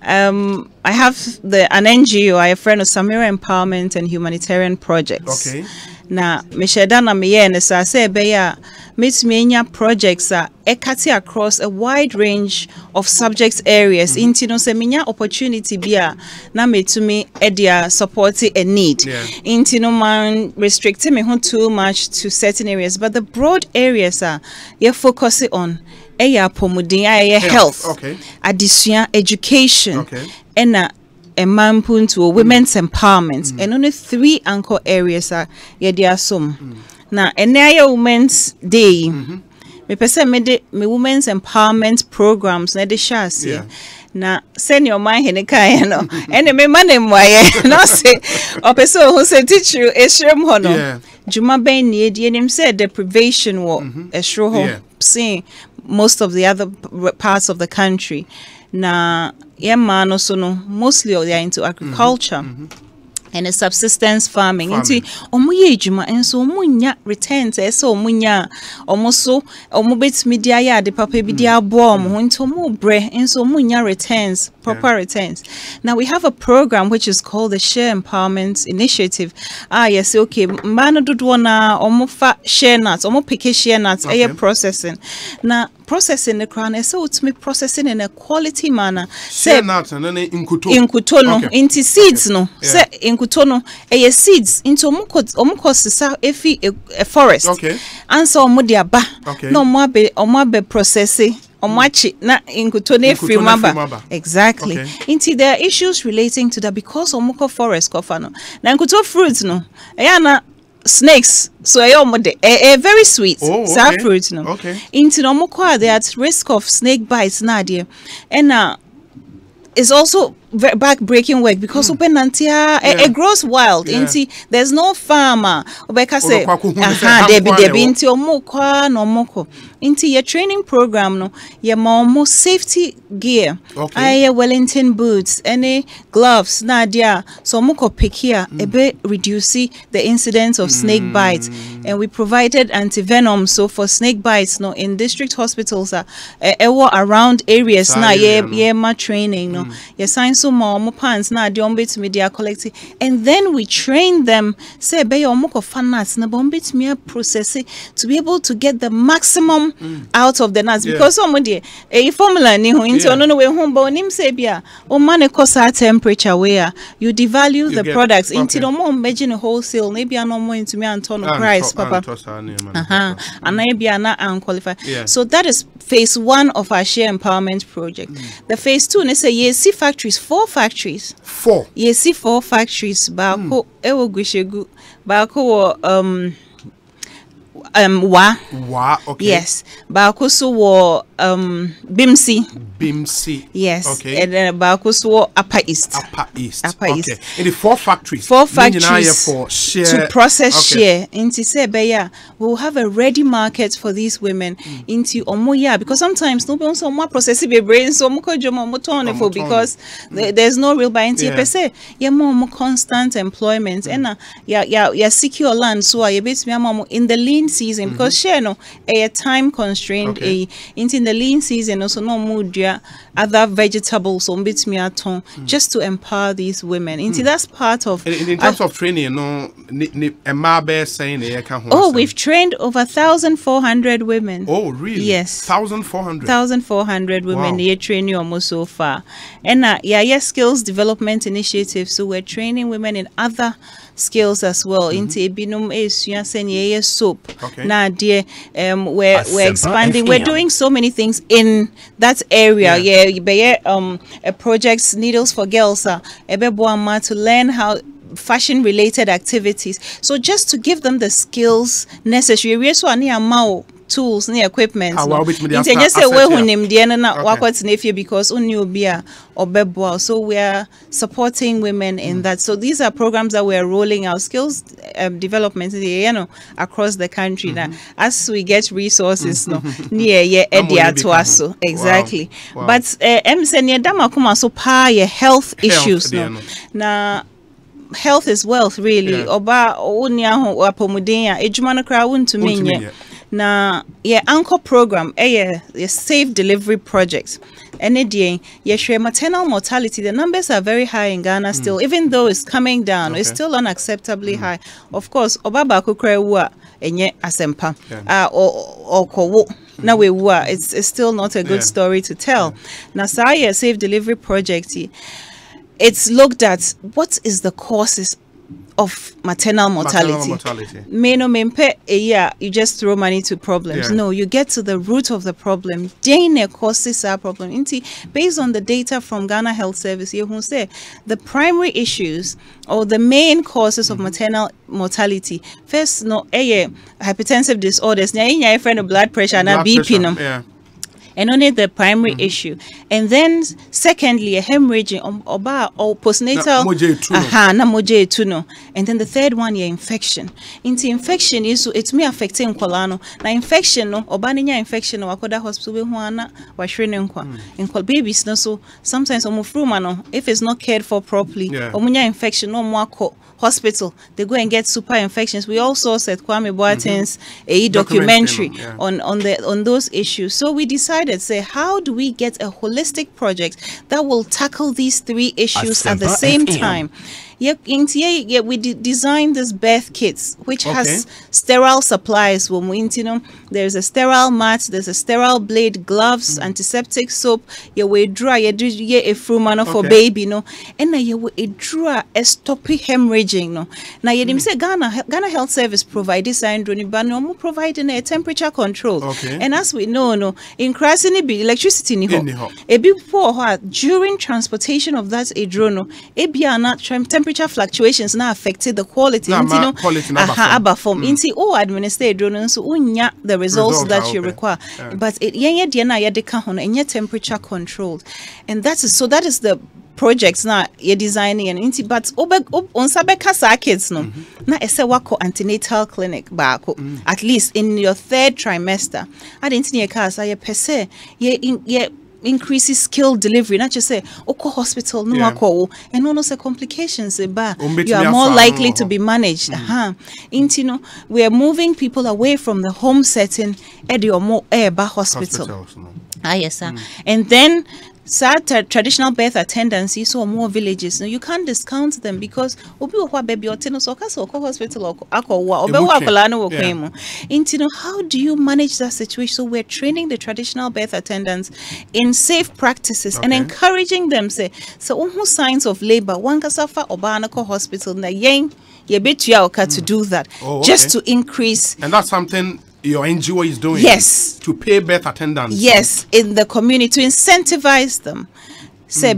I have an NGO, I have a friend of Samira Empowerment and Humanitarian Projects. Okay. Na me sheda na me ye ne sa say be ya meet me nya projects ekati across a wide range of subject areas into no se menya opportunity bia na metumi edia support a need into no man restricting me too much to certain areas but the broad areas you focus on health addition education and to women's empowerment and only 3 anchor areas are now and Women's Day me pese me women's empowerment programs na de shase na senior man he ne kan no ene me manem waye no say opeso who say teach you eshrem ho no juma ben ne die nim say deprivation wo esro ho see most of the other parts of the country na yema no so no mostly they are into agriculture and a subsistence farming into omuye ejuma enso omunya returns eso omunya omoso omubet media ya de papa bi dia bo omo into omu bre enso omunya returns proper returns. Now we have a program which is called the Share Empowerment Initiative. Yes, okay, mano dodo na omo fa share nuts omo pick share nuts processing na processing the crown is so to me processing in a quality manner share nuts and then inkuto no into seeds no say inkuto no seeds into omo sa efi a forest and so omo dia ba no omo be processing omachi na inkuto ne free maba exactly into there are issues relating to that because omoko forest kofano na inkuto fruits no na snakes so a very sweet fruit no into omoko they are at risk of snake bites na dear and is also back-breaking work because it grows wild. There's no farmer. Into your training program, no, your more safety gear. Wellington boots, any gloves, nadia. So moko pick here a bit reduce the incidence of snake bites, and we provided anti-venom. So for snake bites, no, in district hospitals, around areas, na my training, no, your science nso ma omo pants na ade omo betumi dia collect, and then we train them say be omo ko fanats na omo betumi process it to be able to get the maximum out of the nuts, because omo de a formula ni ho into no we ho ba onim say bia o man ko sa temperature where you devalue the products into no more imagine wholesale maybe no more into me and turn price papa and maybe na unqualified. So that is phase 1 of our share empowerment project. The phase 2 ne say yes factories, 4 factories. 4 yes 4 factories ba ko ewo gushegu ba ko okay. Yes, Bakusu war Bimsi. Yes. Okay. And then Bakusu Upper East. Upper East. In the 4 factories. 4 factories for share. To process share. Into Sebeya, we'll have a ready market for these women into Omoya, because sometimes no one so more processing be brain so much for because there's no real buying per se. Yeah, more constant employment and yeah secure land so I bet me in the lean season, because share no a time constraint in the lean season also no mood other vegetables on bit me at home just to empower these women. Into that's part of in terms of training, no saying we've trained over 1,400 women. Oh really? Yes. 1,400 women here training almost so far. And skills development initiative, so we're training women in other skills as well. Into binum soap. Now dear we're expanding. We're doing so many things in that area. Projects Needles for Girls to learn how fashion related activities, so just to give them the skills necessary. We also need tools and equipment. Because so we are supporting women in that. So these are programs that we are rolling out, skills development across the country. Now, as we get resources, exactly. But health issues. Now, health is wealth, really. Oba na anchor program safe delivery project. And maternal mortality, the numbers are very high in Ghana still, even though it's coming down. It's still unacceptably high. Of course, Obaba Kukrewa enye asempa or kowo na we it's still not a good story to tell. Now, safe delivery project, it's looked at what is the causes of maternal mortality. You just throw money to problems. No, you get to the root of the problem. Causes our problem. Based on the data from Ghana Health Service, you will say the primary issues or the main causes of maternal mortality. First, hypertensive disorders. Blood pressure and BP. And only the primary issue, and then secondly a hemorrhaging or postnatal and then the third one infection. Into infection is it's me affecting kolano na infection no obaninya infection no wakoda hospital huana washwene nkwa in babies no, so sometimes if it's not cared for properly omunya infection no mwako hospital, they go and get super infections. We also said Kwame Boateng's documentary on those issues. So we decided, say, how do we get a holistic project that will tackle these 3 issues at the same time? We designed this birth kits, which has sterile supplies. There's a sterile mat, there's a sterile blade, gloves, antiseptic soap. We dry a frumano for baby, and a draw a stop hemorrhaging. Now you say Ghana Health Service provide this but providing a temperature control. And as we know, in Krasini be electricity during transportation of that drone, temperature fluctuations now affected the quality. Administer drone so the results that you require. But it temperature controlled, and that is the projects now you're designing and but on kids no na ese wako antenatal clinic baako at least in your 3rd trimester adentini kasa ye pese ye increases skill delivery, not just say hospital no and no say complications you are more likely to be managed. We are moving people away from the home setting at your more hospital. Yes, sir. And then traditional birth attendancy so more villages. No, you can't discount them because obi wa baby otino so kaso ko hospital akwa obi wa kola no kwemu. Into how do you manage that situation? So we're training the traditional birth attendants in safe practices and encouraging them say so signs of labor one kasafa oba na ko hospital na yen ye betua oka to do that just to increase. And that's something your NGO is doing. Yes. To pay birth attendants. Yes, in the community to incentivize them. So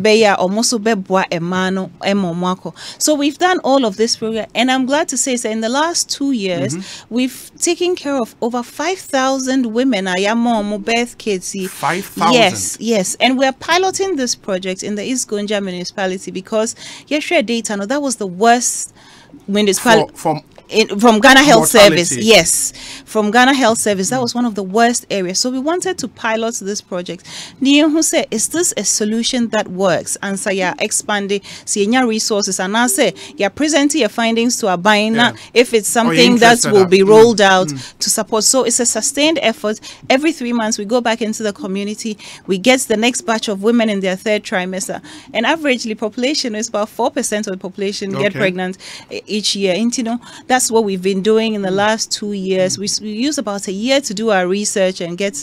we've done all of this program, and I'm glad to say, in the last 2 years, we've taken care of over 5,000 women. Birth kids. 5,000. Yes, and we're piloting this project in the East Gonja municipality because share data. No, that was the worst municipality from Ghana Health Service. Yes, from Ghana Health Service, that was one of the worst areas. So we wanted to pilot this project. Who said, is this a solution that works? And so you're expanding resources, and I say you're presenting your findings to Abaina if it's something that will be rolled out to support. So it's a sustained effort. Every 3 months we go back into the community, we get the next batch of women in their 3rd trimester, and averagely population is about 4% of the population get pregnant each year. And that's what we've been doing in the last 2 years. We use about a year to do our research and get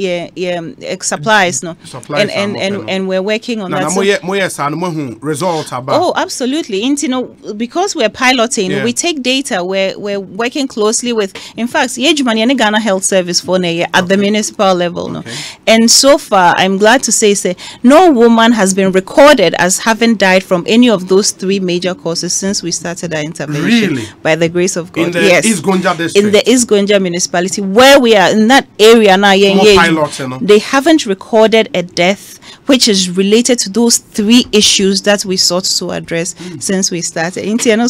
supplies. And we're working on that. Results oh, absolutely. Because we're piloting, we take data. We're working closely with, in fact, Ghana Health Service for at the municipal level. And so far, I'm glad to say, no woman has been recorded as having died from any of those 3 major causes since we started our intervention. Really? By the grace of God. In the East Gonja district. In the East Gonja municipality, where we are in that area now, they haven't recorded a death which is related to those 3 issues that we sought to address since we started.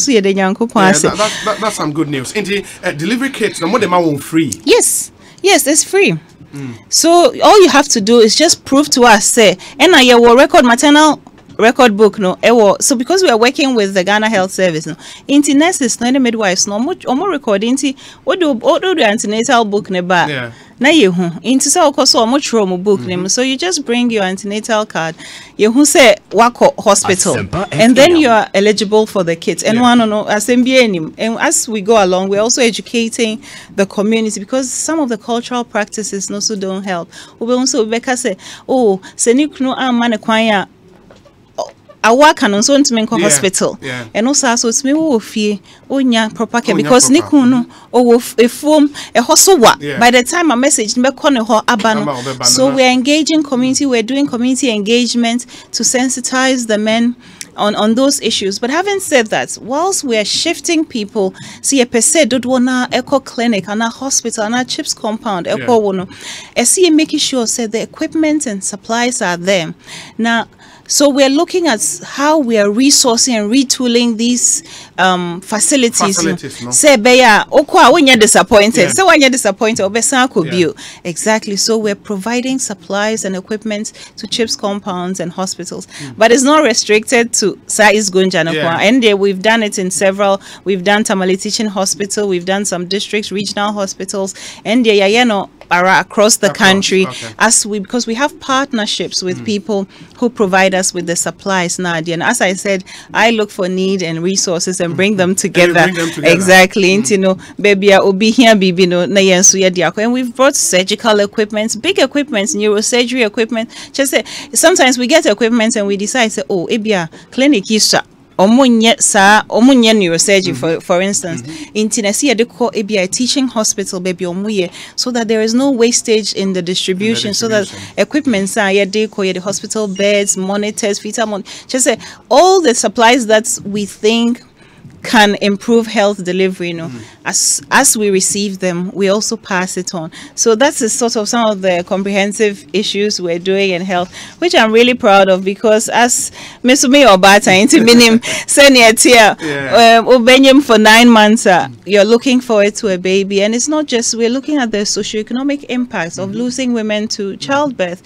That's some good news. Delivery kits, free. Yes, it's free. So all you have to do is just prove to us, and I will record maternal record book so because we are working with the Ghana Health Service nurses no midwives no more recording what do the antenatal book na into so book so you just bring your antenatal card you say wako hospital and then you are eligible for the kits and and as we go along we're also educating the community because some of the cultural practices also don't help we also say I work and so to make hospital and also it's me who fee proper care because Nikuno a form a hosowa by the time a message abano. So we're engaging community, we're doing community engagement to sensitize the men on those issues. But having said that, whilst we are shifting people, see a per se dodwana eco clinic and a hospital and a chips compound eco wono, see making sure the equipment and supplies are there now. So we're looking at how we are resourcing and retooling these facilities. Say, Beya, okwa when you're disappointed. So when you're disappointed, exactly. So we're providing supplies and equipment to CHIPS compounds and hospitals, but it's not restricted to East Gonja. And we've done it in several. We've done Tamale Teaching Hospital. We've done some districts, regional hospitals, and across the country because we have partnerships with people who provide us with the supplies now. And as I said, I look for need and resources and bring them together. Exactly. Baby, obi here, baby, no, and we've brought surgical equipment, big equipment, neurosurgery equipment. Just say sometimes we get equipment and we decide, ebia clinic is omunye neurosurgery for instance in Tennessee they call a teaching hospital baby omuye so that there is no wastage in the distribution so that equipment the hospital beds, monitors, fetal just say all the supplies that we think can improve health delivery, as we receive them, we also pass it on. So that's sort of some of the comprehensive issues we're doing in health, which I'm really proud of because as Miss Umi Obata into minim senior tier, for 9 months, you're looking forward to a baby, and it's not just we're looking at the socioeconomic impacts of losing women to childbirth.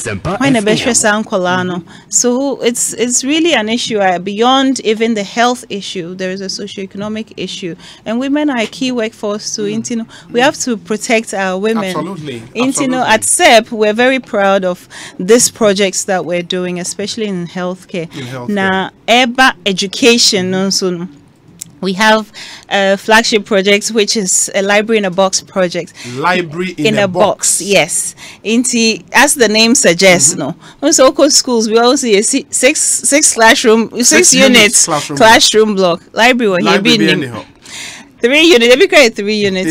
So it's really an issue beyond even the health issue. There is a socioeconomic issue, and women are a key workforce too. We have to protect our women. Absolutely. At SEP, we're very proud of these projects that we're doing, especially in healthcare. Now, EBA education also. We have a flagship project, which is a library in a box project. Library in a box. Yes. As the name suggests, no. Also, schools, we also see six units classroom block. Library one. 3 units. Every grade 3 units.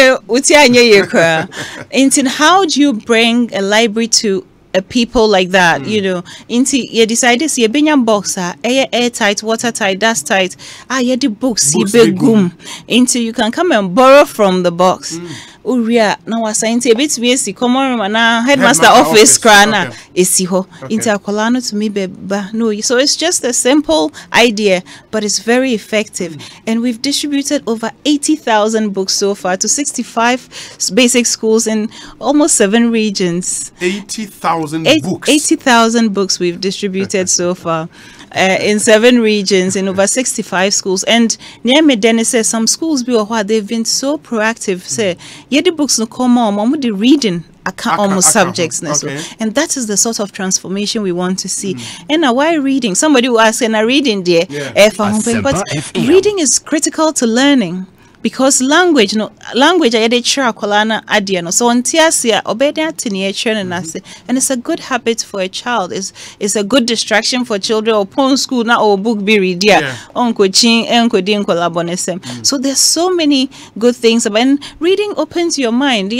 How do you bring a library to a people like that, you decide to see a binyam box, airtight, watertight, dust tight. The books, you can come and borrow from the box. Uria now assigned a bit BSc common room and headmaster office crana is ho intercolano to me no. So it's just a simple idea, but it's very effective. And we've distributed over 80,000 books so far to 65 basic schools in almost 7 regions. 80,000 books. 80,000 books we've distributed so far. In 7 regions, in over 65 schools. And near me, Dennis says some schools they've been so proactive. Say, the books no come on, the reading almost subjects. And that is the sort of transformation we want to see. And now, why reading? Somebody will ask, and reading there, but reading is critical to learning. Because language I did share kolana adiano. So on tiasia obedient to and it's a good habit for a child. It's a good distraction for children or pon school na or book be read So there's so many good things about, and reading opens your mind.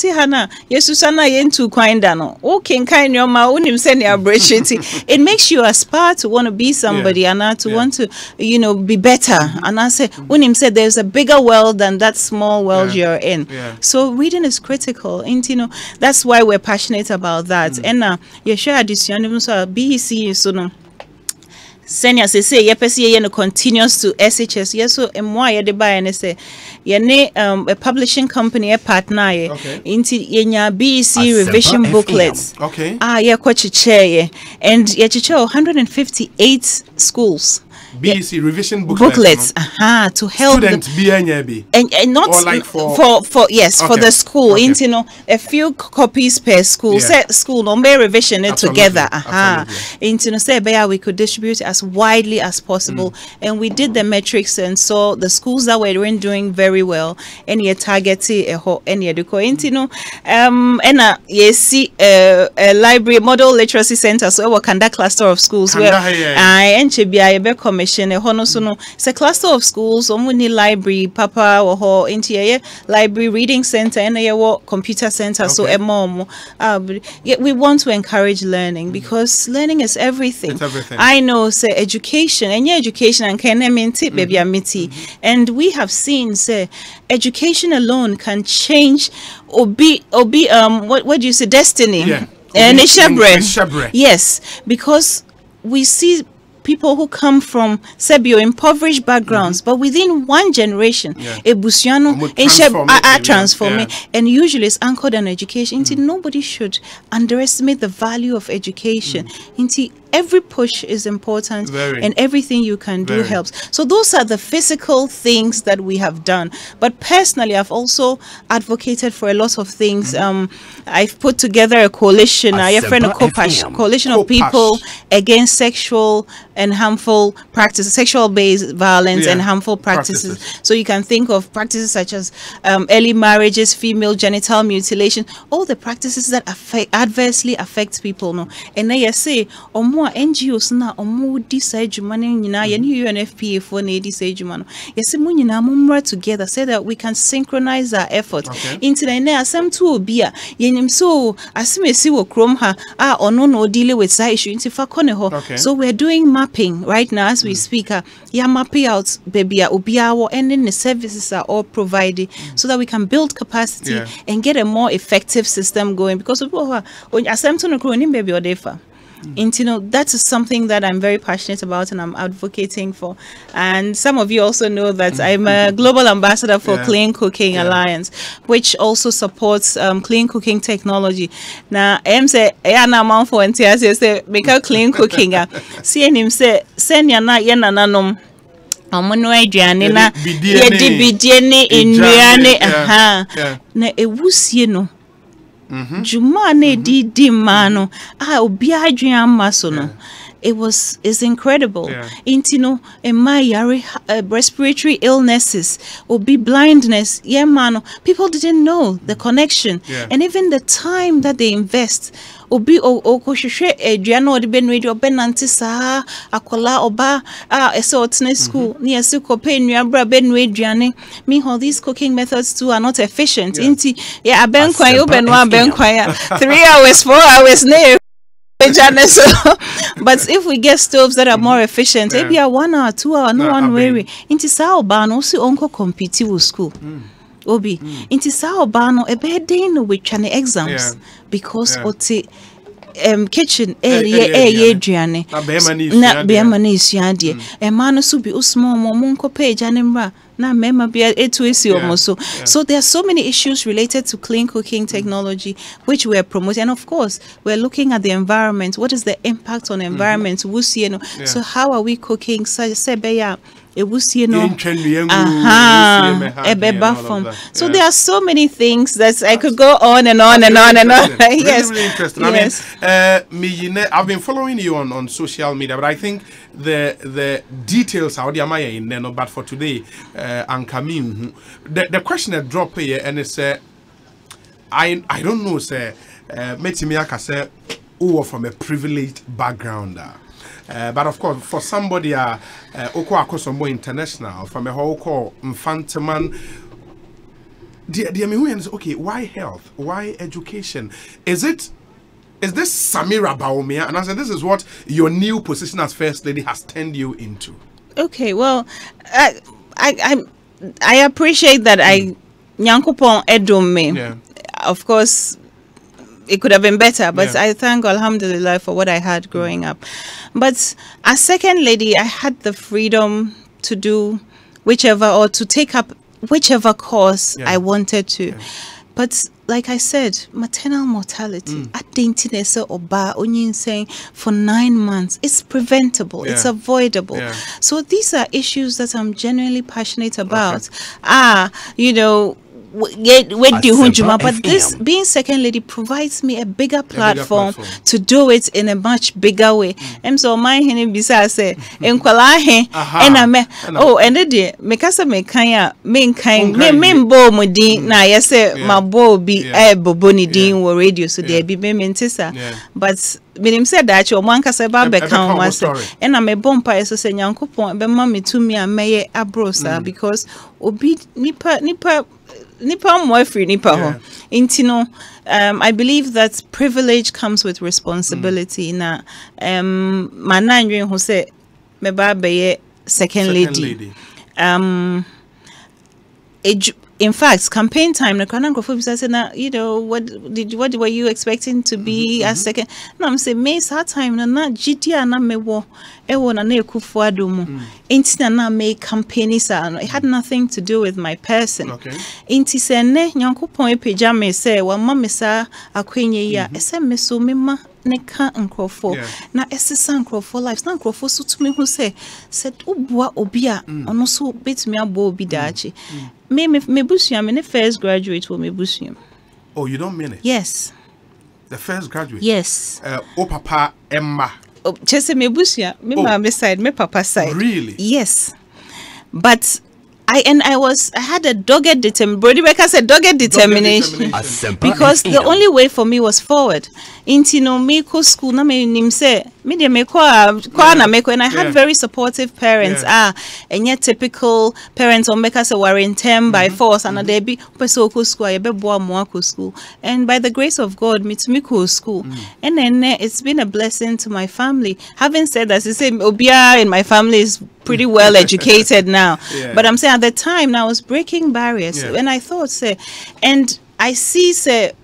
It makes you aspire to want to be somebody and to want to be better. And I say when said there's a bigger world than that small world you're in. So reading is critical. And that's why we're passionate about that. And you share addition so BEC so senior say YPC continues to SHS. Yes, so moi de buy and say a publishing company a partner into BEC revision booklets. Okay. Chair and 158 schools. BEC revision booklets to help students and not like for the school. A few copies per school. Set school number revision it together. Say we could distribute it as widely as possible, and we did the metrics and saw the schools that were doing very well. And you targeted a library model literacy center. So we conduct cluster of schools where it's a cluster of schools, omuni library, papa or into library reading center and a computer center. So we want to encourage learning because learning is everything. It's everything. I know say education and education and can baby amity. And we have seen say education alone can change or be what do you say destiny. And yes, because we see people who come from impoverished backgrounds, but within one generation, transforming, and usually it's anchored on education. Nobody should underestimate the value of education. Every push is important, and everything you can do helps. So those are the physical things that we have done. But personally, I've also advocated for a lot of things. I've put together a coalition, coalition of people against sexual and harmful practices, sexual-based violence and harmful practices. So you can think of practices such as early marriages, female genital mutilation, all the practices that adversely affect people. And they say, NGOs na decide UNFPA for decide together so that we can synchronize our efforts. So we're doing mapping right now as we speak. Mapping out and then the services are all provided so that we can build capacity and get a more effective system going, because that is something that I'm very passionate about and I'm advocating for. And some of you also know that I'm a global ambassador for Clean Cooking Alliance, which also supports clean cooking technology. Now, I'm say amount for NTS say make a clean cooking. See him say send ya na Omono aduane na ye di bidie ne nnuane aha na ewusie no juma na di ma no obi adwen amaso no it's incredible. Intino respiratory illnesses or be blindness. Yeah, man. People didn't know the connection and even the time that they invest. Obi okohwehwe aduane odi benwedi obenante saa akola oba ese otne school ni ese kope nnuabra benwediane. Me all these cooking methods too are not efficient. Inti abenkwan yo benwa abenkwan 3 hours 4 hours na. But if we get stoves that are more efficient, maybe a 1 hour, 2 hour, no one weary. Inti sa obano si onko compete with school. Obi, inti sa obano ebe den with chane exams because oti kitchen aduane na bema ni isuade e ma no so bi usmo mo nko page anemra na mema bia etu esi omoso. So there are so many issues related to clean cooking technology which we are promoting, and of course we're looking at the environment. What is the impact on environment? So how are we cooking sebeya so there are so many things that I could go on and on and on and on. Yes, really interesting. Yes. I mean, I've been following you on social media, but I think the details are already in there. But for today, and Camille, the question that dropped here and it's I don't know, say, Metimiaka say, who are from a privileged background. But of course, for somebody oko akosombo international from a whole call Infantaman, okay, why health? Why education? Is this Samira Baumia? And I said, this is what your new position as First Lady has turned you into. Okay, well, I appreciate that Nyankopon edom me. Of course, it could have been better, but I thank Alhamdulillah for what I had growing up. But as second lady, I had the freedom to do whichever or to take up whichever course I wanted to. But like I said, maternal mortality, for 9 months, it's preventable, it's avoidable. So these are issues that I'm genuinely passionate about. You know, but this being second lady provides me a bigger platform to do it in a much bigger way. So my hene bisa say enkwala he ena me ene de mekasa mekanya membo mudin na yese mabo bi bobo ni din wo radio so there be mentisa but minim said that your man kasa ba be kan wa say ena me bompa eso se Nyankopon be ma me tumi ameye abrosa because obi nipa mo free nipa ho intino. I believe that privilege comes with responsibility. Na mananwe ho say me ba be second lady. In fact, campaign time, the Kwanan Grofo said, you know, what were you expecting to be as second? No, I'm saying, May that time, na GT na me wo, na ne kufuado mu. Inti na me campaign sa, it had nothing to do with my person. Inti se ne, Nyankopon pejam me say, wa mama sa akwenye ya, ese me so mema neka nkrofo na esesa nkrofo lives na nkrofo so tumi hu say said ubua obia ono so betumi abo obi daachi me busua me first graduate for me busua. Oh, you don't mean it? Yes. The first graduate? Yes. Papa Emma. Chese me busua me mama side me papa side. Really? Yes. But I had a dogged determination because the only way for me was forward. Intino meko school na me nim say me de meko na meko, and I had very supportive parents. And yet typical parents on make us were in term by force and they be person school ye be boa mo school. And by the grace of God me to me school. And then it's been a blessing to my family. Having said that, I say obia in my family is pretty well educated now. But I'm saying at the time I was breaking barriers and I thought say, and I see say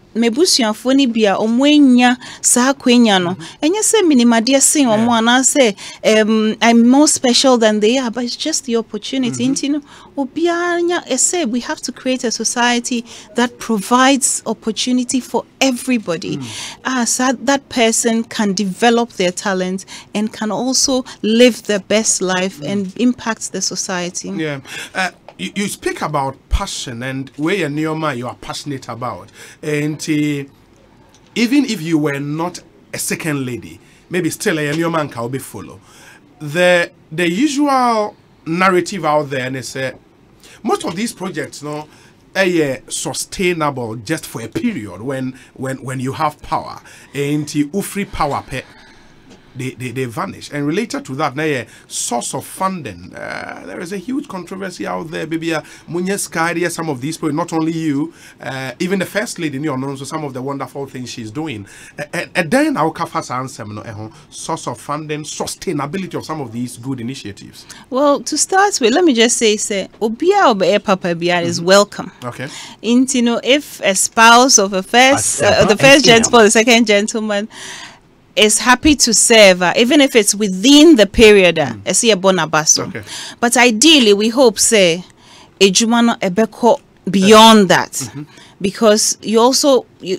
mebusuafo ni bia omwenya saa kwenya no enye se minimade sin omo ana say I'm more special than they are, but it's just the opportunity. You know, obianya say we have to create a society that provides opportunity for everybody. So that person can develop their talent and can also live their best life and impact the society. Yeah. You speak about passion and where you are passionate about, and even if you were not a second lady, maybe still a Neoma can be follow the usual narrative out there, and it's most of these projects sustainable just for a period when you have power, and free power they vanish. And related to that, now source of funding, there is a huge controversy out there. Baby, Munyeska, some of these people, not only you, even the first lady, you know, so some of the wonderful things she's doing. And then our CAFAS answer, source of funding, sustainability of some of these good initiatives. Well, to start with, let me just say, Obia Obe Papa Bia is welcome. Okay. If a spouse of the first gentleman, the second gentleman is happy to serve, even if it's within the period, okay. But ideally, we hope, say, ejumano ebeko beyond that, because you also you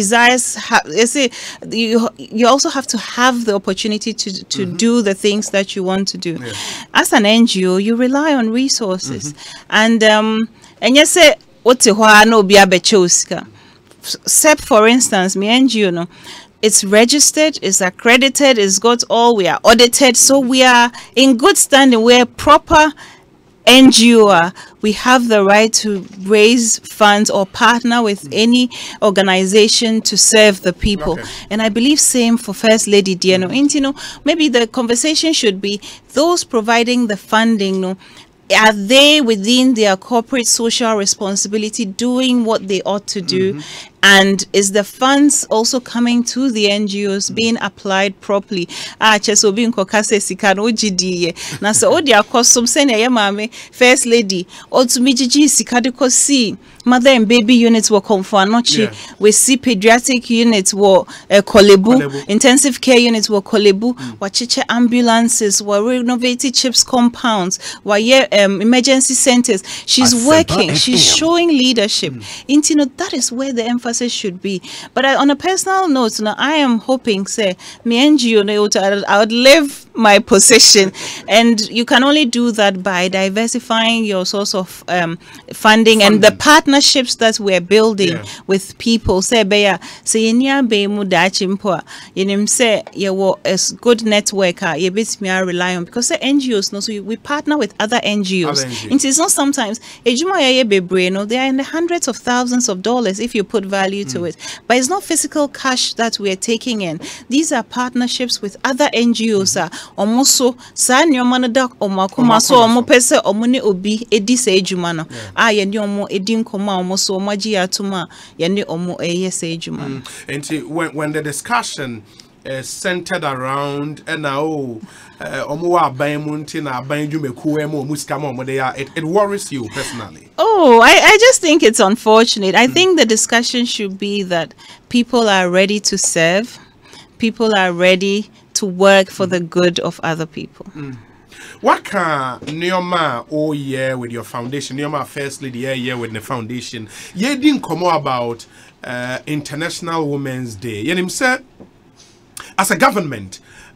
also have to have the opportunity to do the things that you want to do. Yeah. As an NGO, you rely on resources, and you say what no be abechoska. Except, for instance, me NGO no. It's registered, it's accredited, it's got all, we are audited, so we are in good standing. We're proper NGO. We have the right to raise funds or partner with any organization to serve the people. Okay. And I believe same for First Lady Diano. And maybe the conversation should be those providing the funding, are they within their corporate social responsibility doing what they ought to do? And is the funds also coming to the NGOs being applied properly? Cheso bi nkokase sika no gidi na so odi akosom sene ye mame First Lady otumi gigi sika de kosi mother and baby units were Komfo-Anokye, we see pediatric units were Kolebu, intensive care units were Kolebu, wachiche ambulances were renovated CHIPS compounds, were emergency centers. She's working, she's showing leadership. That is where the emphasis should be. But on a personal note, I am hoping, say, me NGO, I would live my position, and you can only do that by diversifying your source of funding and the partnerships that we're building with people. Say, say, a good network, rely on, because the NGOs, so we partner with other NGOs. It is not sometimes they are in the hundreds of thousands of dollars if you put value to it, but it's not physical cash that we are taking in. These are partnerships with other NGOs. Omoso sa nyoma da omakoma so omopese omune obi edi sa ejuma no ye omo edi nkoma omoso omaji atuma ye ne omo eye sa ejuma. And when the discussion is centered around it worries you personally? Oh, I just think it's unfortunate. I think the discussion should be that people are ready to serve, people are ready to work for the good of other people. What can Neoma year with your foundation, Neoma First Lady year with the foundation, ye didn't come about International Women's Day. You know, as a government,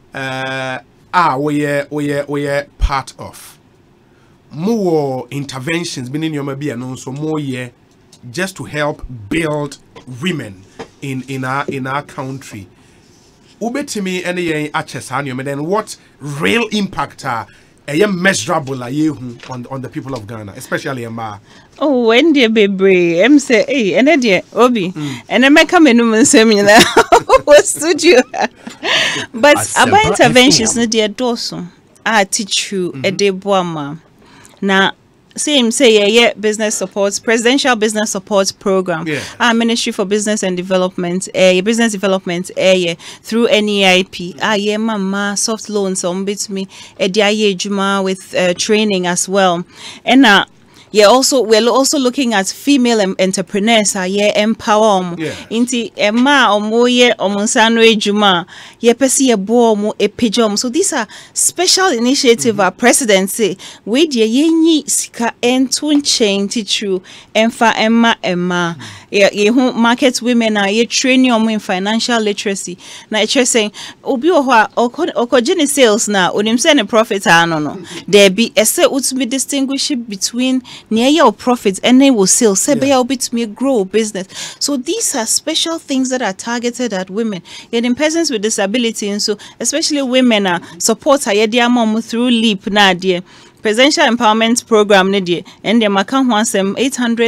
we part of more interventions meaning you may be announced more year just to help build women in our country. Ubetimi any access then what real impact are measurable on the people of Ghana, especially Emma? Oh, when dear baby, say, hey, and dear Obi, and I make come in and say, what studio? But about interventions, no dear Dawson, I teach you a day boama. Now, same say business support, presidential business support program. Ministry for Business and Development, business development through NEIP. Mama soft loans on bit me juma with training as well. And we're also looking at female entrepreneurs empower them. Inti Emma omoye omunsano ejuma ye pesi ye bo omo epejom. So these are special initiative our presidency we de yenyi sika entun chain true emfa emma ye market women are ye training omo in financial literacy na e saying obi ohwa okogene sales na onim say ne profit no there be ese utumi distinguish between near your profits and they will sales say be able to grow business. So these are special things that are targeted at women in persons with disability, and so especially women are support their mom through LEAP na dear Presidential Empowerment Program and the Makan Wansem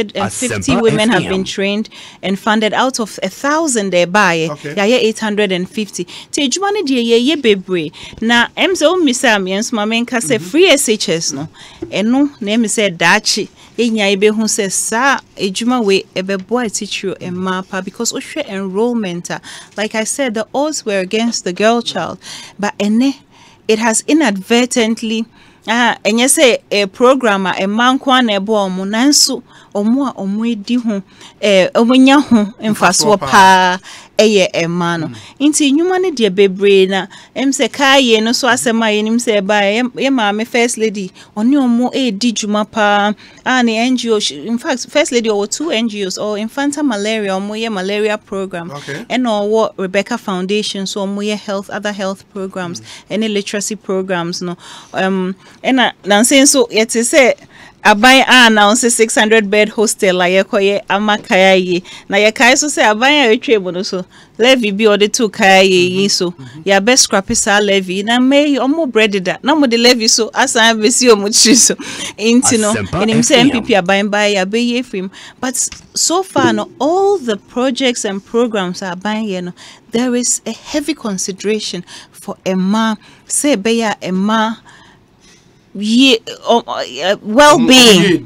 850 women have been trained and funded out of 1,000 they buy. Yeah, 850. Te jumani ye bebre. Na emzo misa miens mamenka se free SHS no. Eno name se dachi. Enya ibe hun se sa ejuma we ebe boy teach you a mapa because oshe enrollment. Like I said, the odds were against the girl child, but it has inadvertently and you say a programmer a man kwan ebo omo nanso omo omo edi ho omunya ho emfaso pa eye emano inti nyuma ne de bebre na emse kaye no so asema ye nim se ba ye ma me first lady oni omo edi juma pa ani NGO in fact first lady or 2 NGOs or infanta malaria omo ye malaria program and or Rebecca Foundation so omo ye other health programs any literacy programs no and nansen so yet say aban announce 600 bed hostel la yekoye amakaya yi na yekai so say aban atwem no so levy bi ode to kaya yi so ya best scrap sa levy na may omo bread that na mo de levy so asan be si omo chi so intino enim say MPP aban ba ya be ye film but so far no all the projects and programs are aban ye no there is a heavy consideration for Emma say be ya Emma well-being.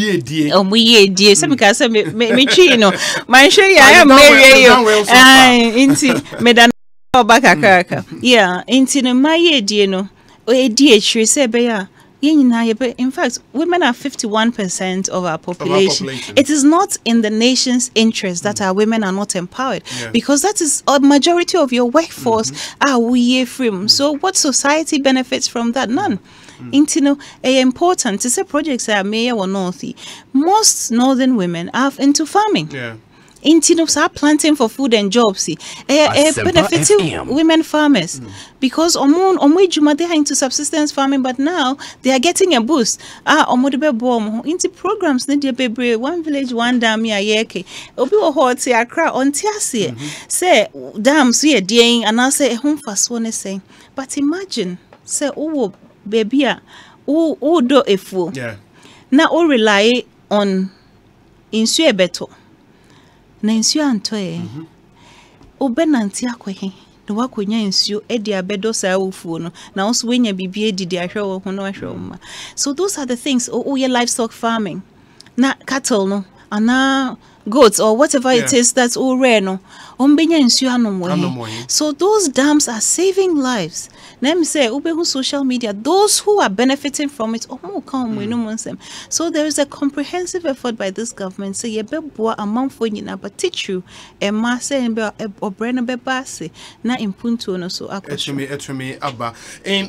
So because me chino, my shey I am marry you. Inti me dan back akaka. Yeah, inti no my ye no. O DH say be ya. In fact, women are 51% of our population. It is not in the nation's interest that our women are not empowered because that is a majority of your workforce are we free. So what society benefits from that? None. Intino important to say projects are mayor or northy. Most northern women are into farming. Intinos are planting for food and jobs. Benefiting women farmers because omwe they are into subsistence farming, but now they are getting a boost. Into programs ne one village one dam ya yeke. Obi wo hot se Accra on tiase. Say dams we deing and I say home fast one say. But imagine say baby o do efu. Na o rely on insu ebeto. Na nsuo antoe obenanti akwahe no wakonya nsuo edi abedo saa ofuo no na also wenya bibie didi ahwe wo ho no ahwe wo. So those are the things your livestock farming na cattle no ana goats or whatever it is that's all rare no ombenya nsuo anomwe. So those dams are saving lives. Let me say social media those who are benefiting from it so there is a comprehensive effort by this government say yebeboa amanfo nyina but teach you e ma say obreno bebase na impunto no so etumi aba in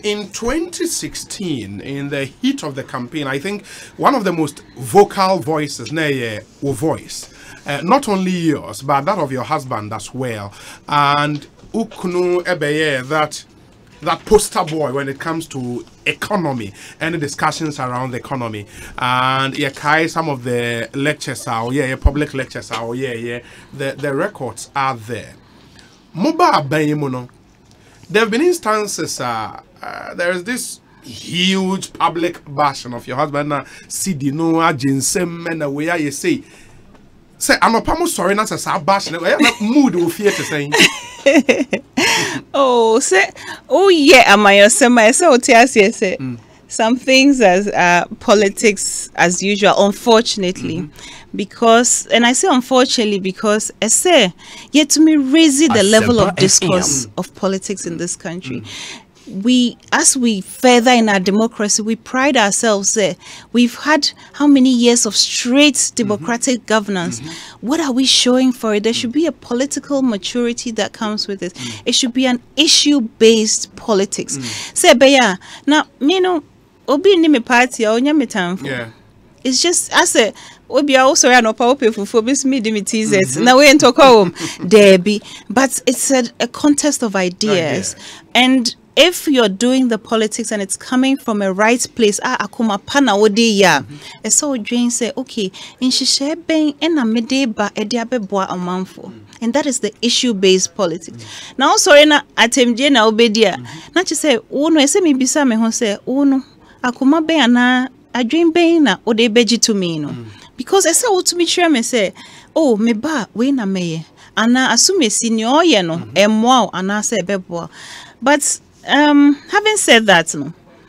2016 in the heat of the campaign I think one of the most vocal voices na your voice not only yours but that of your husband as well and ukunu ebeye that poster boy when it comes to economy and the discussions around the economy and some of the lectures are public lectures are the records are there. There have been instances there is this huge public bashing of your husband Sidi no ajinsem and the way you say I'm a pamo sorry not a bash mood will fear to say am I say some things as politics as usual unfortunately because and I say unfortunately because I say yet to me raise the level of discourse of politics in this country. as we further in our democracy, we pride ourselves there. We've had how many years of straight democratic governance? What are we showing for it? There should be a political maturity that comes with it. It should be an issue-based politics. Say, Beya, now, me no, obi ni me party or nya me time. Yeah. It's just, I say, obi also ya no power pay for bis me me teasers. Now we ain't talk home, Debbie. But it's a contest of ideas, and if you're doing the politics and it's coming from a right place, akuma pana odi ya. So Jane say, okay, in shishe ben ena mede ba ediabe boa amanfo. And that is the issue-based politics. Now, sorry na atemje na obedia. Na chi say, uno ese mi bisa me ho say, uno akuma ben ana adwen ben na ode beji to me no. Because ese wo to me try me say, oh me ba we na meye. Ana asume senior ye no emwa ana say beboa. But having said that, no,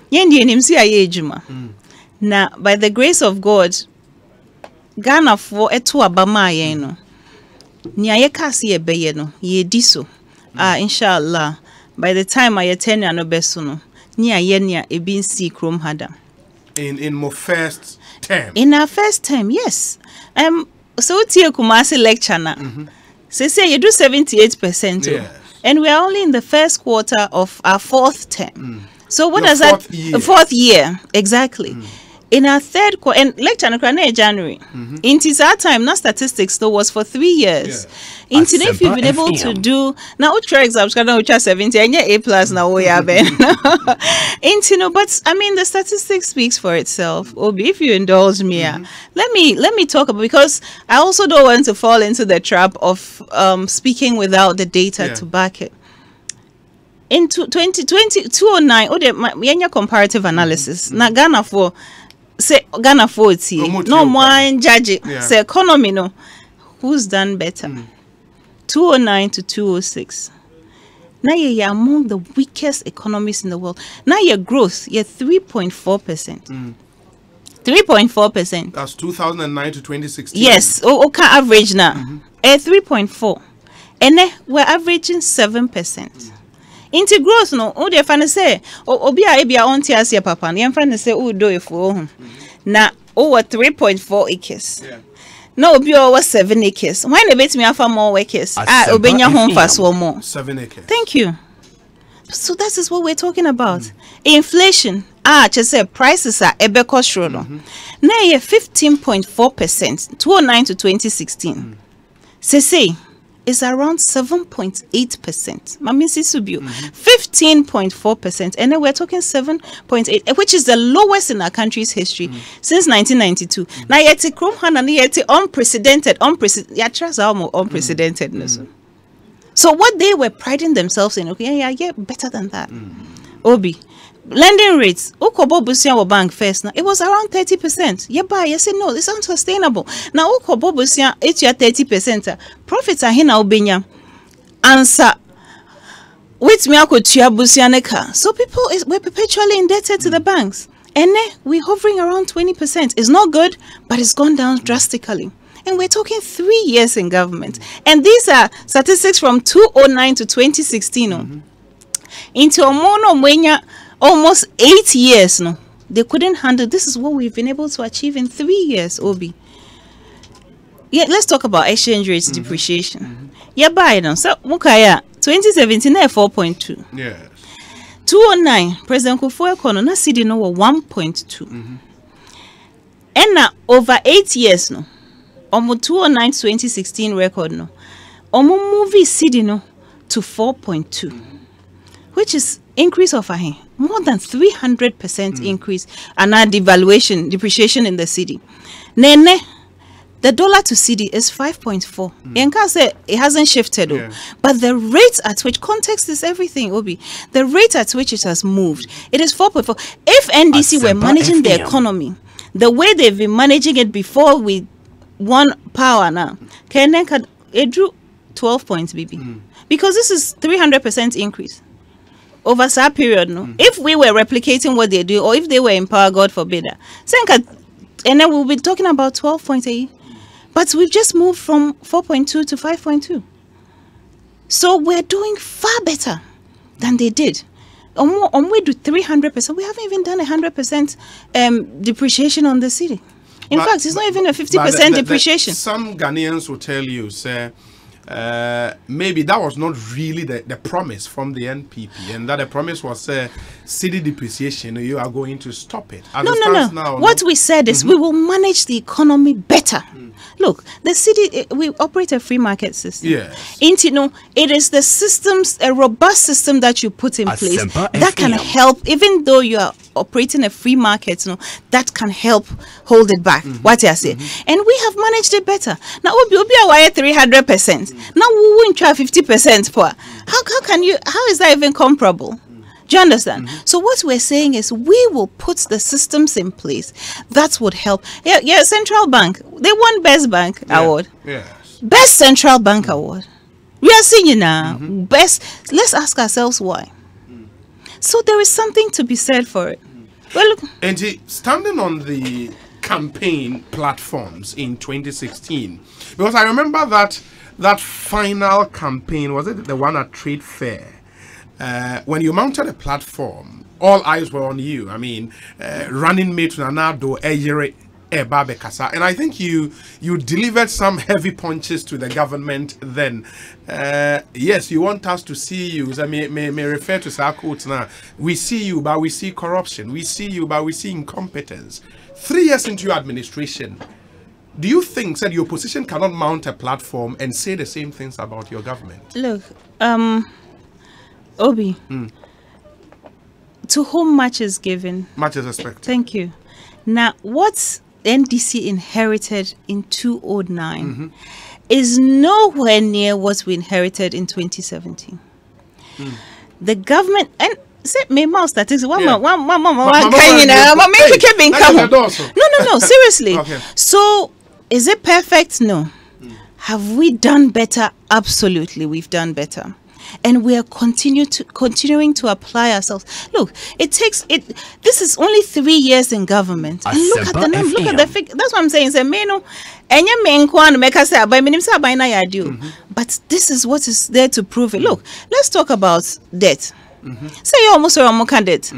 now by the grace of God, Ghana for etu abama ye no, ni aye kasi ye beye no, ye diso. Inshallah, by the time I attend no beso no, ni aye ni ebin si krom hada. In my first term. In our first term, yes. So tiye kumasi lecture na. Say you do 78%. Yeah. And we are only in the first quarter of our fourth term. So what Your does that? year. Fourth year, exactly. In our third quarter, and lecture in January. In that time, now statistics though was for 3 years. In today, if you've been able to do now, ultra exams can now 70 and A+ now we are ben. But I mean the statistics speaks for itself. Obi, if you indulge me, let me talk about, because I also don't want to fall into the trap of speaking without the data to back it. In 2009, my comparative analysis. Na Ghana for say Ghana for no more judge it. Say economy no, who's done better? 209 to 206. Now you're among the weakest economies in the world. Now your growth, you're 3.4%. 3.4%. That's 2009 to 2016. Yes, okay, average now. 3.4. And then we're averaging 7%. Into growth no, they fan say, obi a ebia onti asia papa, they fan say do if na over 3.4 acres. Yeah. No, obi over 7 acres. Why they bet me afa more acres? Obenya home fast one more. 7 acres. Thank you. So that is what we're talking about. Inflation. Just say prices are ebe kosro no. Now you 15.4%, 2009 to 2016. Say is around 7.8%. Mamisi Subio, 15.4%, and then we're talking 7.8, which is the lowest in our country's history since 1992. Now yet unprecedented. So what they were priding themselves in, okay, yeah, better than that. Obi. Lending rates, Ukobo Busia bank first now, it was around 30%. Yeah, buy, you say no, this is unsustainable. Now Ukobo Busia, it's your 30%. Profits are here now, Benya. Answer. With me, I could chia Busia neka. So people we're perpetually indebted to the banks. And we're hovering around 20%. It's not good, but it's gone down drastically. And we're talking 3 years in government. And these are statistics from 2009 to 2016. Into Omono Mwenya, almost 8 years no, they couldn't handle. This is what we've been able to achieve in 3 years, Obi. Yeah, let's talk about exchange rates depreciation. Yeah, buy no. So Mukaya 2017 4.2. Yeah. 2009 President Kufuor na cedi no 1.2. And now over 8 years no, omo 2009 2016 record no, omo movie cedi no to 4.2, which is increase of more than 300% increase, and our devaluation, depreciation in the city. Nene, the dollar to cedi is 5.4. You can say it hasn't shifted, but the rate at which, context is everything, Obi. The rate at which it has moved, it is 4.4. If NDC were managing the economy the way they've been managing it before we won power now, it drew 12 points, BB, because this is 300% increase over that period. No, if we were replicating what they do, or if they were in power, God forbid, and then we'll be talking about 12.8. But we've just moved from 4.2 to 5.2. So we're doing far better than they did. we do 300%. We haven't even done 100% depreciation on the city. In fact, it's not even a 50% depreciation. Some Ghanaians will tell you, say, maybe that was not really the promise from the NPP, and that the promise was city depreciation. You are going to stop it. No. Now, what we said is we will manage the economy better. Look, the city, we operate a free market system. Yes. It is the systems, a robust system that you put in place that can help, even though you are operating a free market, that can help hold it back. What I say, and we have managed it better. Now we'll be aware 300%. Now we won't try 50% for. How is that even comparable? Do you understand? So what we're saying is we will put the systems in place that would help. Yeah, Central Bank, they won Best Bank Award. Yes. Best Central Bank Award. We are seeing now. Best. Let's ask ourselves why. So there is something to be said for it. Well, look. And standing on the campaign platforms in 2016, because I remember that final campaign, was it the one at Trade Fair? When you mounted a platform, all eyes were on you. I mean, running mate Nanado Ejere Ebabekasa, and I think you delivered some heavy punches to the government then. Yes, you want us to see you. I may refer to Sarkut now. We see you, but we see corruption. We see you, but we see incompetence. 3 years into your administration, do you think that the opposition cannot mount a platform and say the same things about your government? Look, Obi, to whom much is given, much is expected. Thank you. Now, what NDC inherited in 2009 is nowhere near what we inherited in 2017. The government, and say me mouse statistics. No, seriously. Okay. So, is it perfect? No. Have we done better? Absolutely, we've done better. And we are continuing to apply ourselves. Look, this is only 3 years in government. And look at the number, look at the figure. That's what I'm saying. But this is what is there to prove it. Look, let's talk about debt. Say you almost are more debt.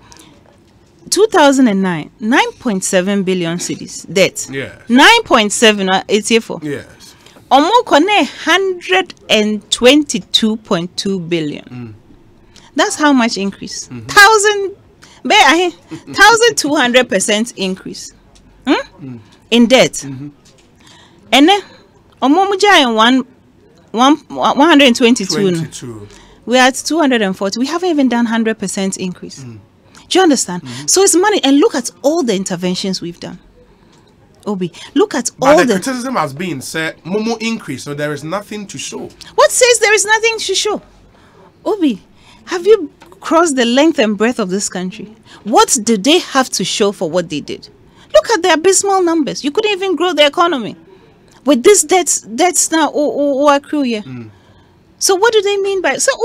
2009, 9.7 billion cedis debt. Yes. 9.7 84. Yes. Almost 122.2 billion. That's how much increase. 1,200% increase in debt. And then in 122. We are at 240. We haven't even done 100% increase. Do you understand? So it's money. And look at all the interventions we've done. Obi, look at all the criticism has been said Momo increase, so there is nothing to show. What says there is nothing to show? Obi, have you crossed the length and breadth of this country? What do they have to show for what they did? Look at the abysmal numbers. You couldn't even grow the economy with this debts now accrue here. So what do they mean by so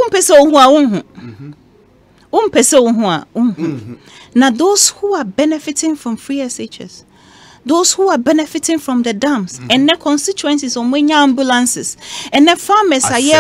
now those who are benefiting from free SHS, those who are benefiting from the dams and their constituencies on when ambulances and the farmers are here.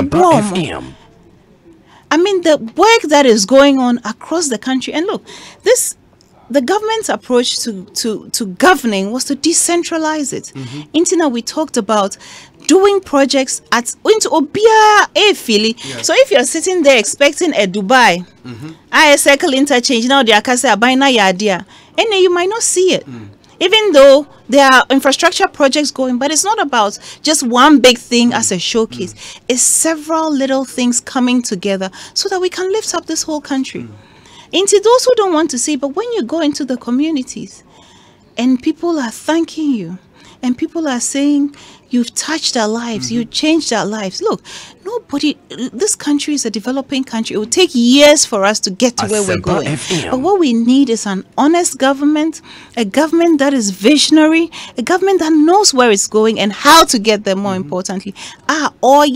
I mean, the work that is going on across the country. And look, the government's approach to governing was to decentralize it. Intina, we talked about doing projects into Obia Philly. So if you're sitting there expecting a Dubai, I circle interchange now, the Akasa Abaina Yadia, and you might not see it. Even though there are infrastructure projects going, but it's not about just one big thing as a showcase. It's several little things coming together so that we can lift up this whole country. Into those who don't want to see, but when you go into the communities and people are thanking you and people are saying, you've touched their lives, you changed their lives. Look, this country is a developing country. It will take years for us to get to where we're going. But what we need is an honest government, a government that is visionary, a government that knows where it's going and how to get there, more importantly. A lot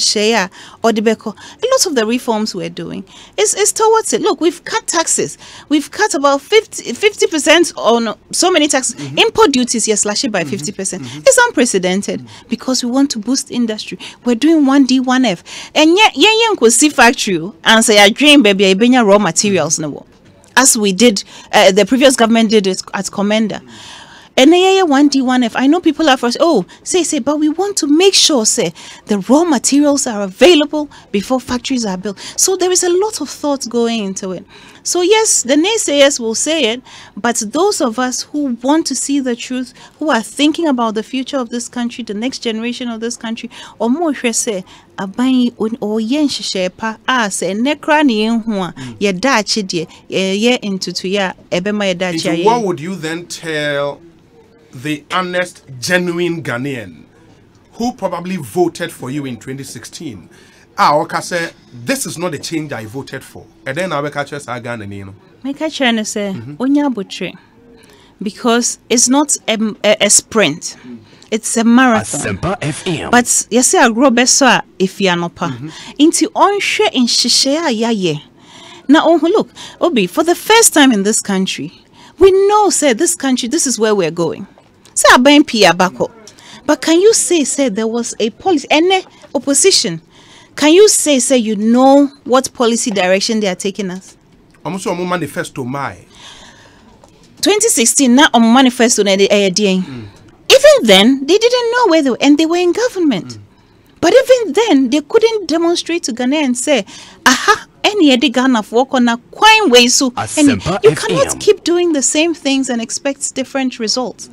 of the reforms we're doing is towards it. Look, we've cut taxes. We've cut about 50% on so many taxes. Import duties, yes, slashed it by 50%. It's unprecedented. because we want to boost industry. We're doing 1D, 1F. And yet, you see factory and say, I dream, baby, I bring raw materials. No, as we did, the previous government did it at Commander. And 1D, 1F. I know people are first, say, but we want to make sure, say, the raw materials are available before factories are built. So there is a lot of thought going into it. So yes, the naysayers will say it, but those of us who want to see the truth, who are thinking about the future of this country, the next generation of this country, or more say, abai or yen shepa say nekra ni ho ye dachi de ye into ya ebema ye dachi. What would you then tell the honest, genuine Ghanaian who probably voted for you in 2016? Oka say, this is not the change I voted for. And then I will catch us again. Make a chance say, Onya Butri. Because it's not a sprint. It's a marathon. FM. But you say, I grow better if you are not pa. Into on share in Shishea Yaye. Now, look, Obi, for the first time in this country, we know, say, this country, this is where we're going. Say, I'm Pia Bako. But can you say, there was a policy, any opposition? Can you say, you know what policy direction they are taking us? Almost on manifesto, my 2016, not on manifesto, even then, they didn't know where they were, and they were in government. But even then, they couldn't demonstrate to Ghana and say, aha, any Eddie Ghana work on a quine way. So you cannot keep doing the same things and expect different results.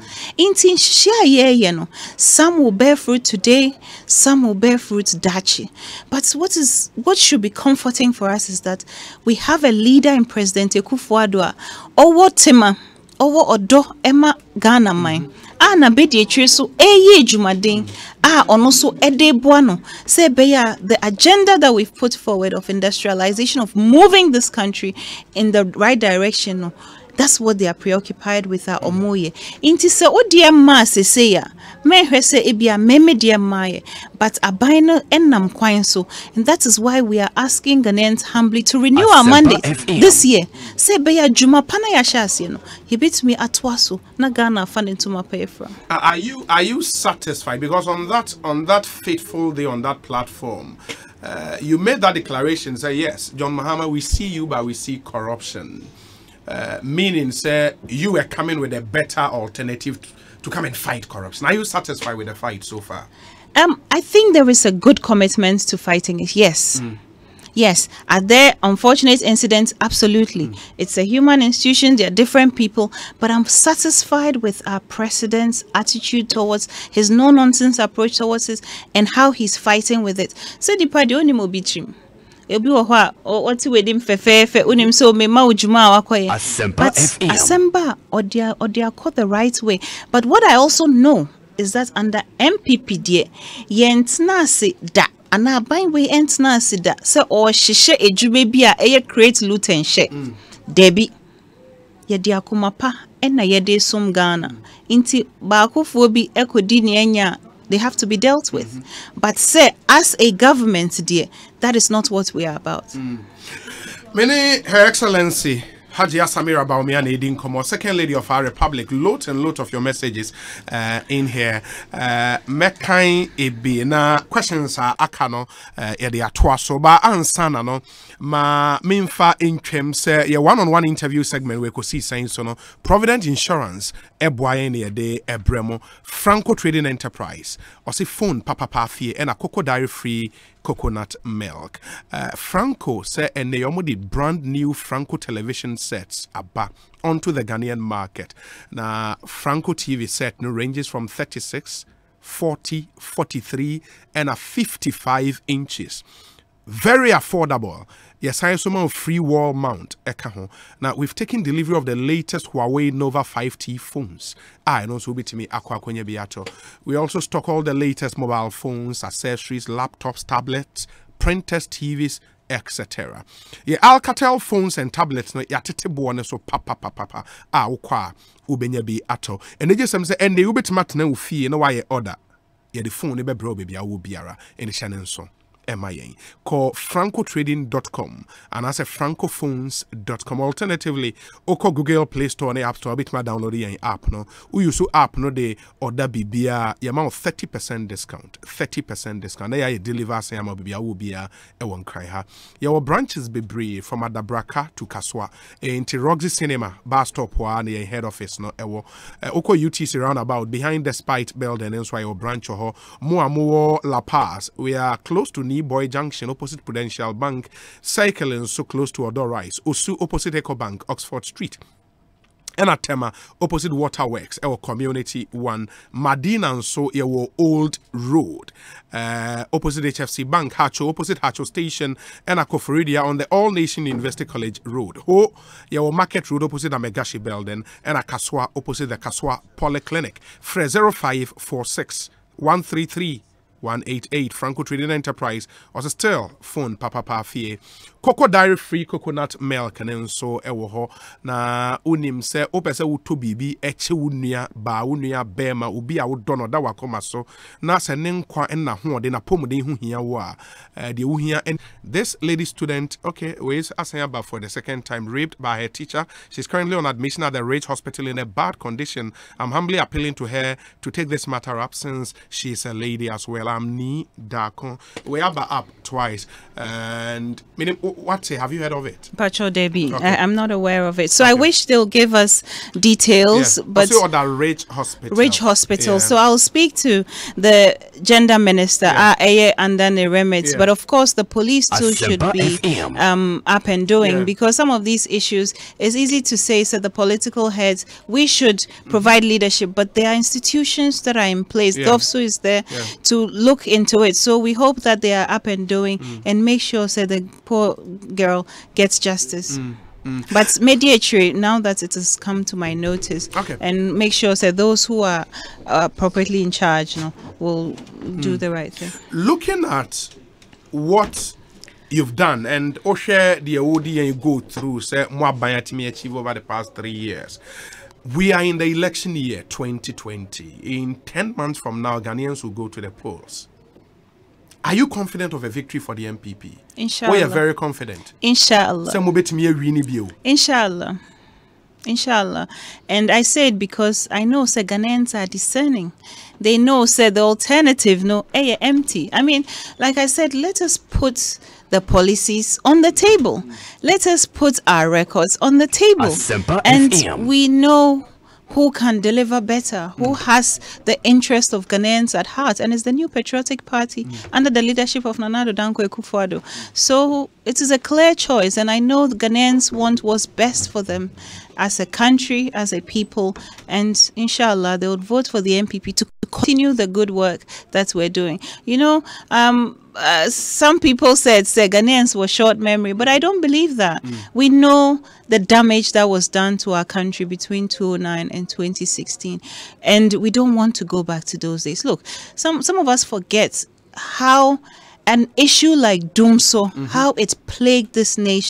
Some will bear fruit today, some will bear fruit dachi. But what should be comforting for us is that we have a leader in President Akufo-Addo, Owo Tema, Owo Odo Emma Ghana mine. Na bedi so jumadin also buano say the agenda that we've put forward of industrialization, of moving this country in the right direction, that's what they are preoccupied with our omoye. Inti se o dear ma se ya me hwese ebia meme dear maye, but abino enam kwan so, and that is why we are asking Ghanaians humbly to renew our mandate this year. Say beya juma pana ya shasi no hibit me atwaso na Ghana fund into my pay from. Are you satisfied? Because on that fateful day on that platform, you made that declaration. Say yes, John Mahama, we see you, but we see corruption. Meaning, say, you were coming with a better alternative to come and fight corruption. Are you satisfied with the fight so far? I think there is a good commitment to fighting it. Yes. Yes. Are there unfortunate incidents? Absolutely. It's a human institution. There are different people. But I'm satisfied with our president's attitude towards his no-nonsense approach towards it and how he's fighting with it. So the party only will be trim. What's with him fefe unim so me maujuma wakoye. Asemba or they are called the right way. But what I also know is that under MPP die yentna si da ana ban we entna si da se o hihye ejube bia eye create loot and share. Debi ye dia kumapa enna ye de sum Ghana. Inti baakofuo bi ekodi ne anya, they have to be dealt with. But say, as a government, dear, that is not what we are about. Many, Her Excellency Hajia Samira Bawumia Nadine Komo, Second Lady of our Republic, lot of your messages in here. Mekai ebi na questions are akano yedi atwa so ba ansana no ma minfa intwem se ye one-on-one interview segment we could see saying so no Provident Insurance eboye ne yede ebremo Franco Trading Enterprise or say phone papa fie and a cocoa dairy free coconut milk. Franco say and they did brand new Franco television sets aba onto the Ghanaian market. Now Franco TV set no ranges from 36, 40, 43 and a 55 inches. Very affordable. Yes, I have free wall mount. Now we've taken delivery of the latest Huawei Nova 5T phones. And also with me biato. We also stock all the latest mobile phones, accessories, laptops, tablets, printers, TVs, etc. Yeah, Alcatel phones and tablets no yatete boone so papa ukwa ubenya bi ato. And they just say and they ubetimate na ufie no why order. Yeah, the phone be bro baby awu biara in the channel so. MIN. Call francotrading.com and as a francophones.com. Alternatively, oko Google Play Store and App Store, bit my download the app no. We use app no de order bibia amount 30% discount. 30% discount. Now you deliver say am bibia will be a one cry ha. Your branches be brave from Adabraka to Kaswa. Into Roxy Cinema, bar stop one the head office no ewo. Oko UTC roundabout behind the Spite building and so your branch or more La Paz. We are close to Boy Junction, opposite Prudential Bank, cycling so close to Odor Rise, Osu opposite Eco Bank, Oxford Street. And at Tema, opposite Waterworks, our Community 1, Madina and so our Old Road, opposite HFC Bank, Hacho, opposite Hacho Station, and a Koforidia on the All Nation University College Road. Ho, our Market Road opposite the Megashi Building, and a Kaswa opposite the Kaswa Polyclinic. Fre 0546 133 188 Franco Trading Enterprise was still phone papa fie Cocoa Dairy Free Coconut Milk and so ewo na unim se opese wuto bibi eche wunia ba wunia bema ubi a wodono da wakoma so na se nenkwa na ho de na pomode hu hia wo a de hu hia. And this lady student, okay, was Asanyaba for the second time raped by her teacher. She's currently on admission at the Rage Hospital in a bad condition. I'm humbly appealing to her to take this matter up since she's a lady as well. I'm Ni Dakon. We have up twice. And meaning, what say? Have you heard of it? Pacho Debbie. Okay. I'm not aware of it. So I wish they'll give us details. Yeah. But also on the Rage Hospital. Rage Hospital. Yeah. So I'll speak to the gender minister, and then the remits. Yeah. But of course, the police too should be up and doing, because some of these issues is easy to say. So the political heads, we should provide leadership, but there are institutions that are in place. Yeah. DOFSU is there to look into it. So we hope that they are up and doing and make sure so the poor girl gets justice. But mediatory, now that it has come to my notice, and make sure that those who are appropriately in charge, will do the right thing. Looking at what you've done and share the OD and you go through, say more bayatimi achieve over the past 3 years. We are in the election year 2020. In 10 months from now, Ghanaians will go to the polls. Are you confident of a victory for the MPP? Inshallah. We are very confident. Inshallah. Inshallah. Inshallah. And I say it because I know Ghanaians are discerning. They know the alternative empty. I mean, like I said, let us put the policies on the table. Let us put our records on the table. And we know who can deliver better, who has the interest of Ghanaians at heart, and is the New Patriotic Party under the leadership of Nana Addo Dankwa Akufo-Addo. So it is a clear choice, and I know the Ghanaians want what's best for them as a country, as a people, and inshallah they would vote for the MPP to continue the good work that we're doing. You know, some people said Ghanaians were short memory, but I don't believe that. We know the damage that was done to our country between 2009 and 2016, and we don't want to go back to those days. Look, some of us forget how an issue like Dumso, how it plagued this nation.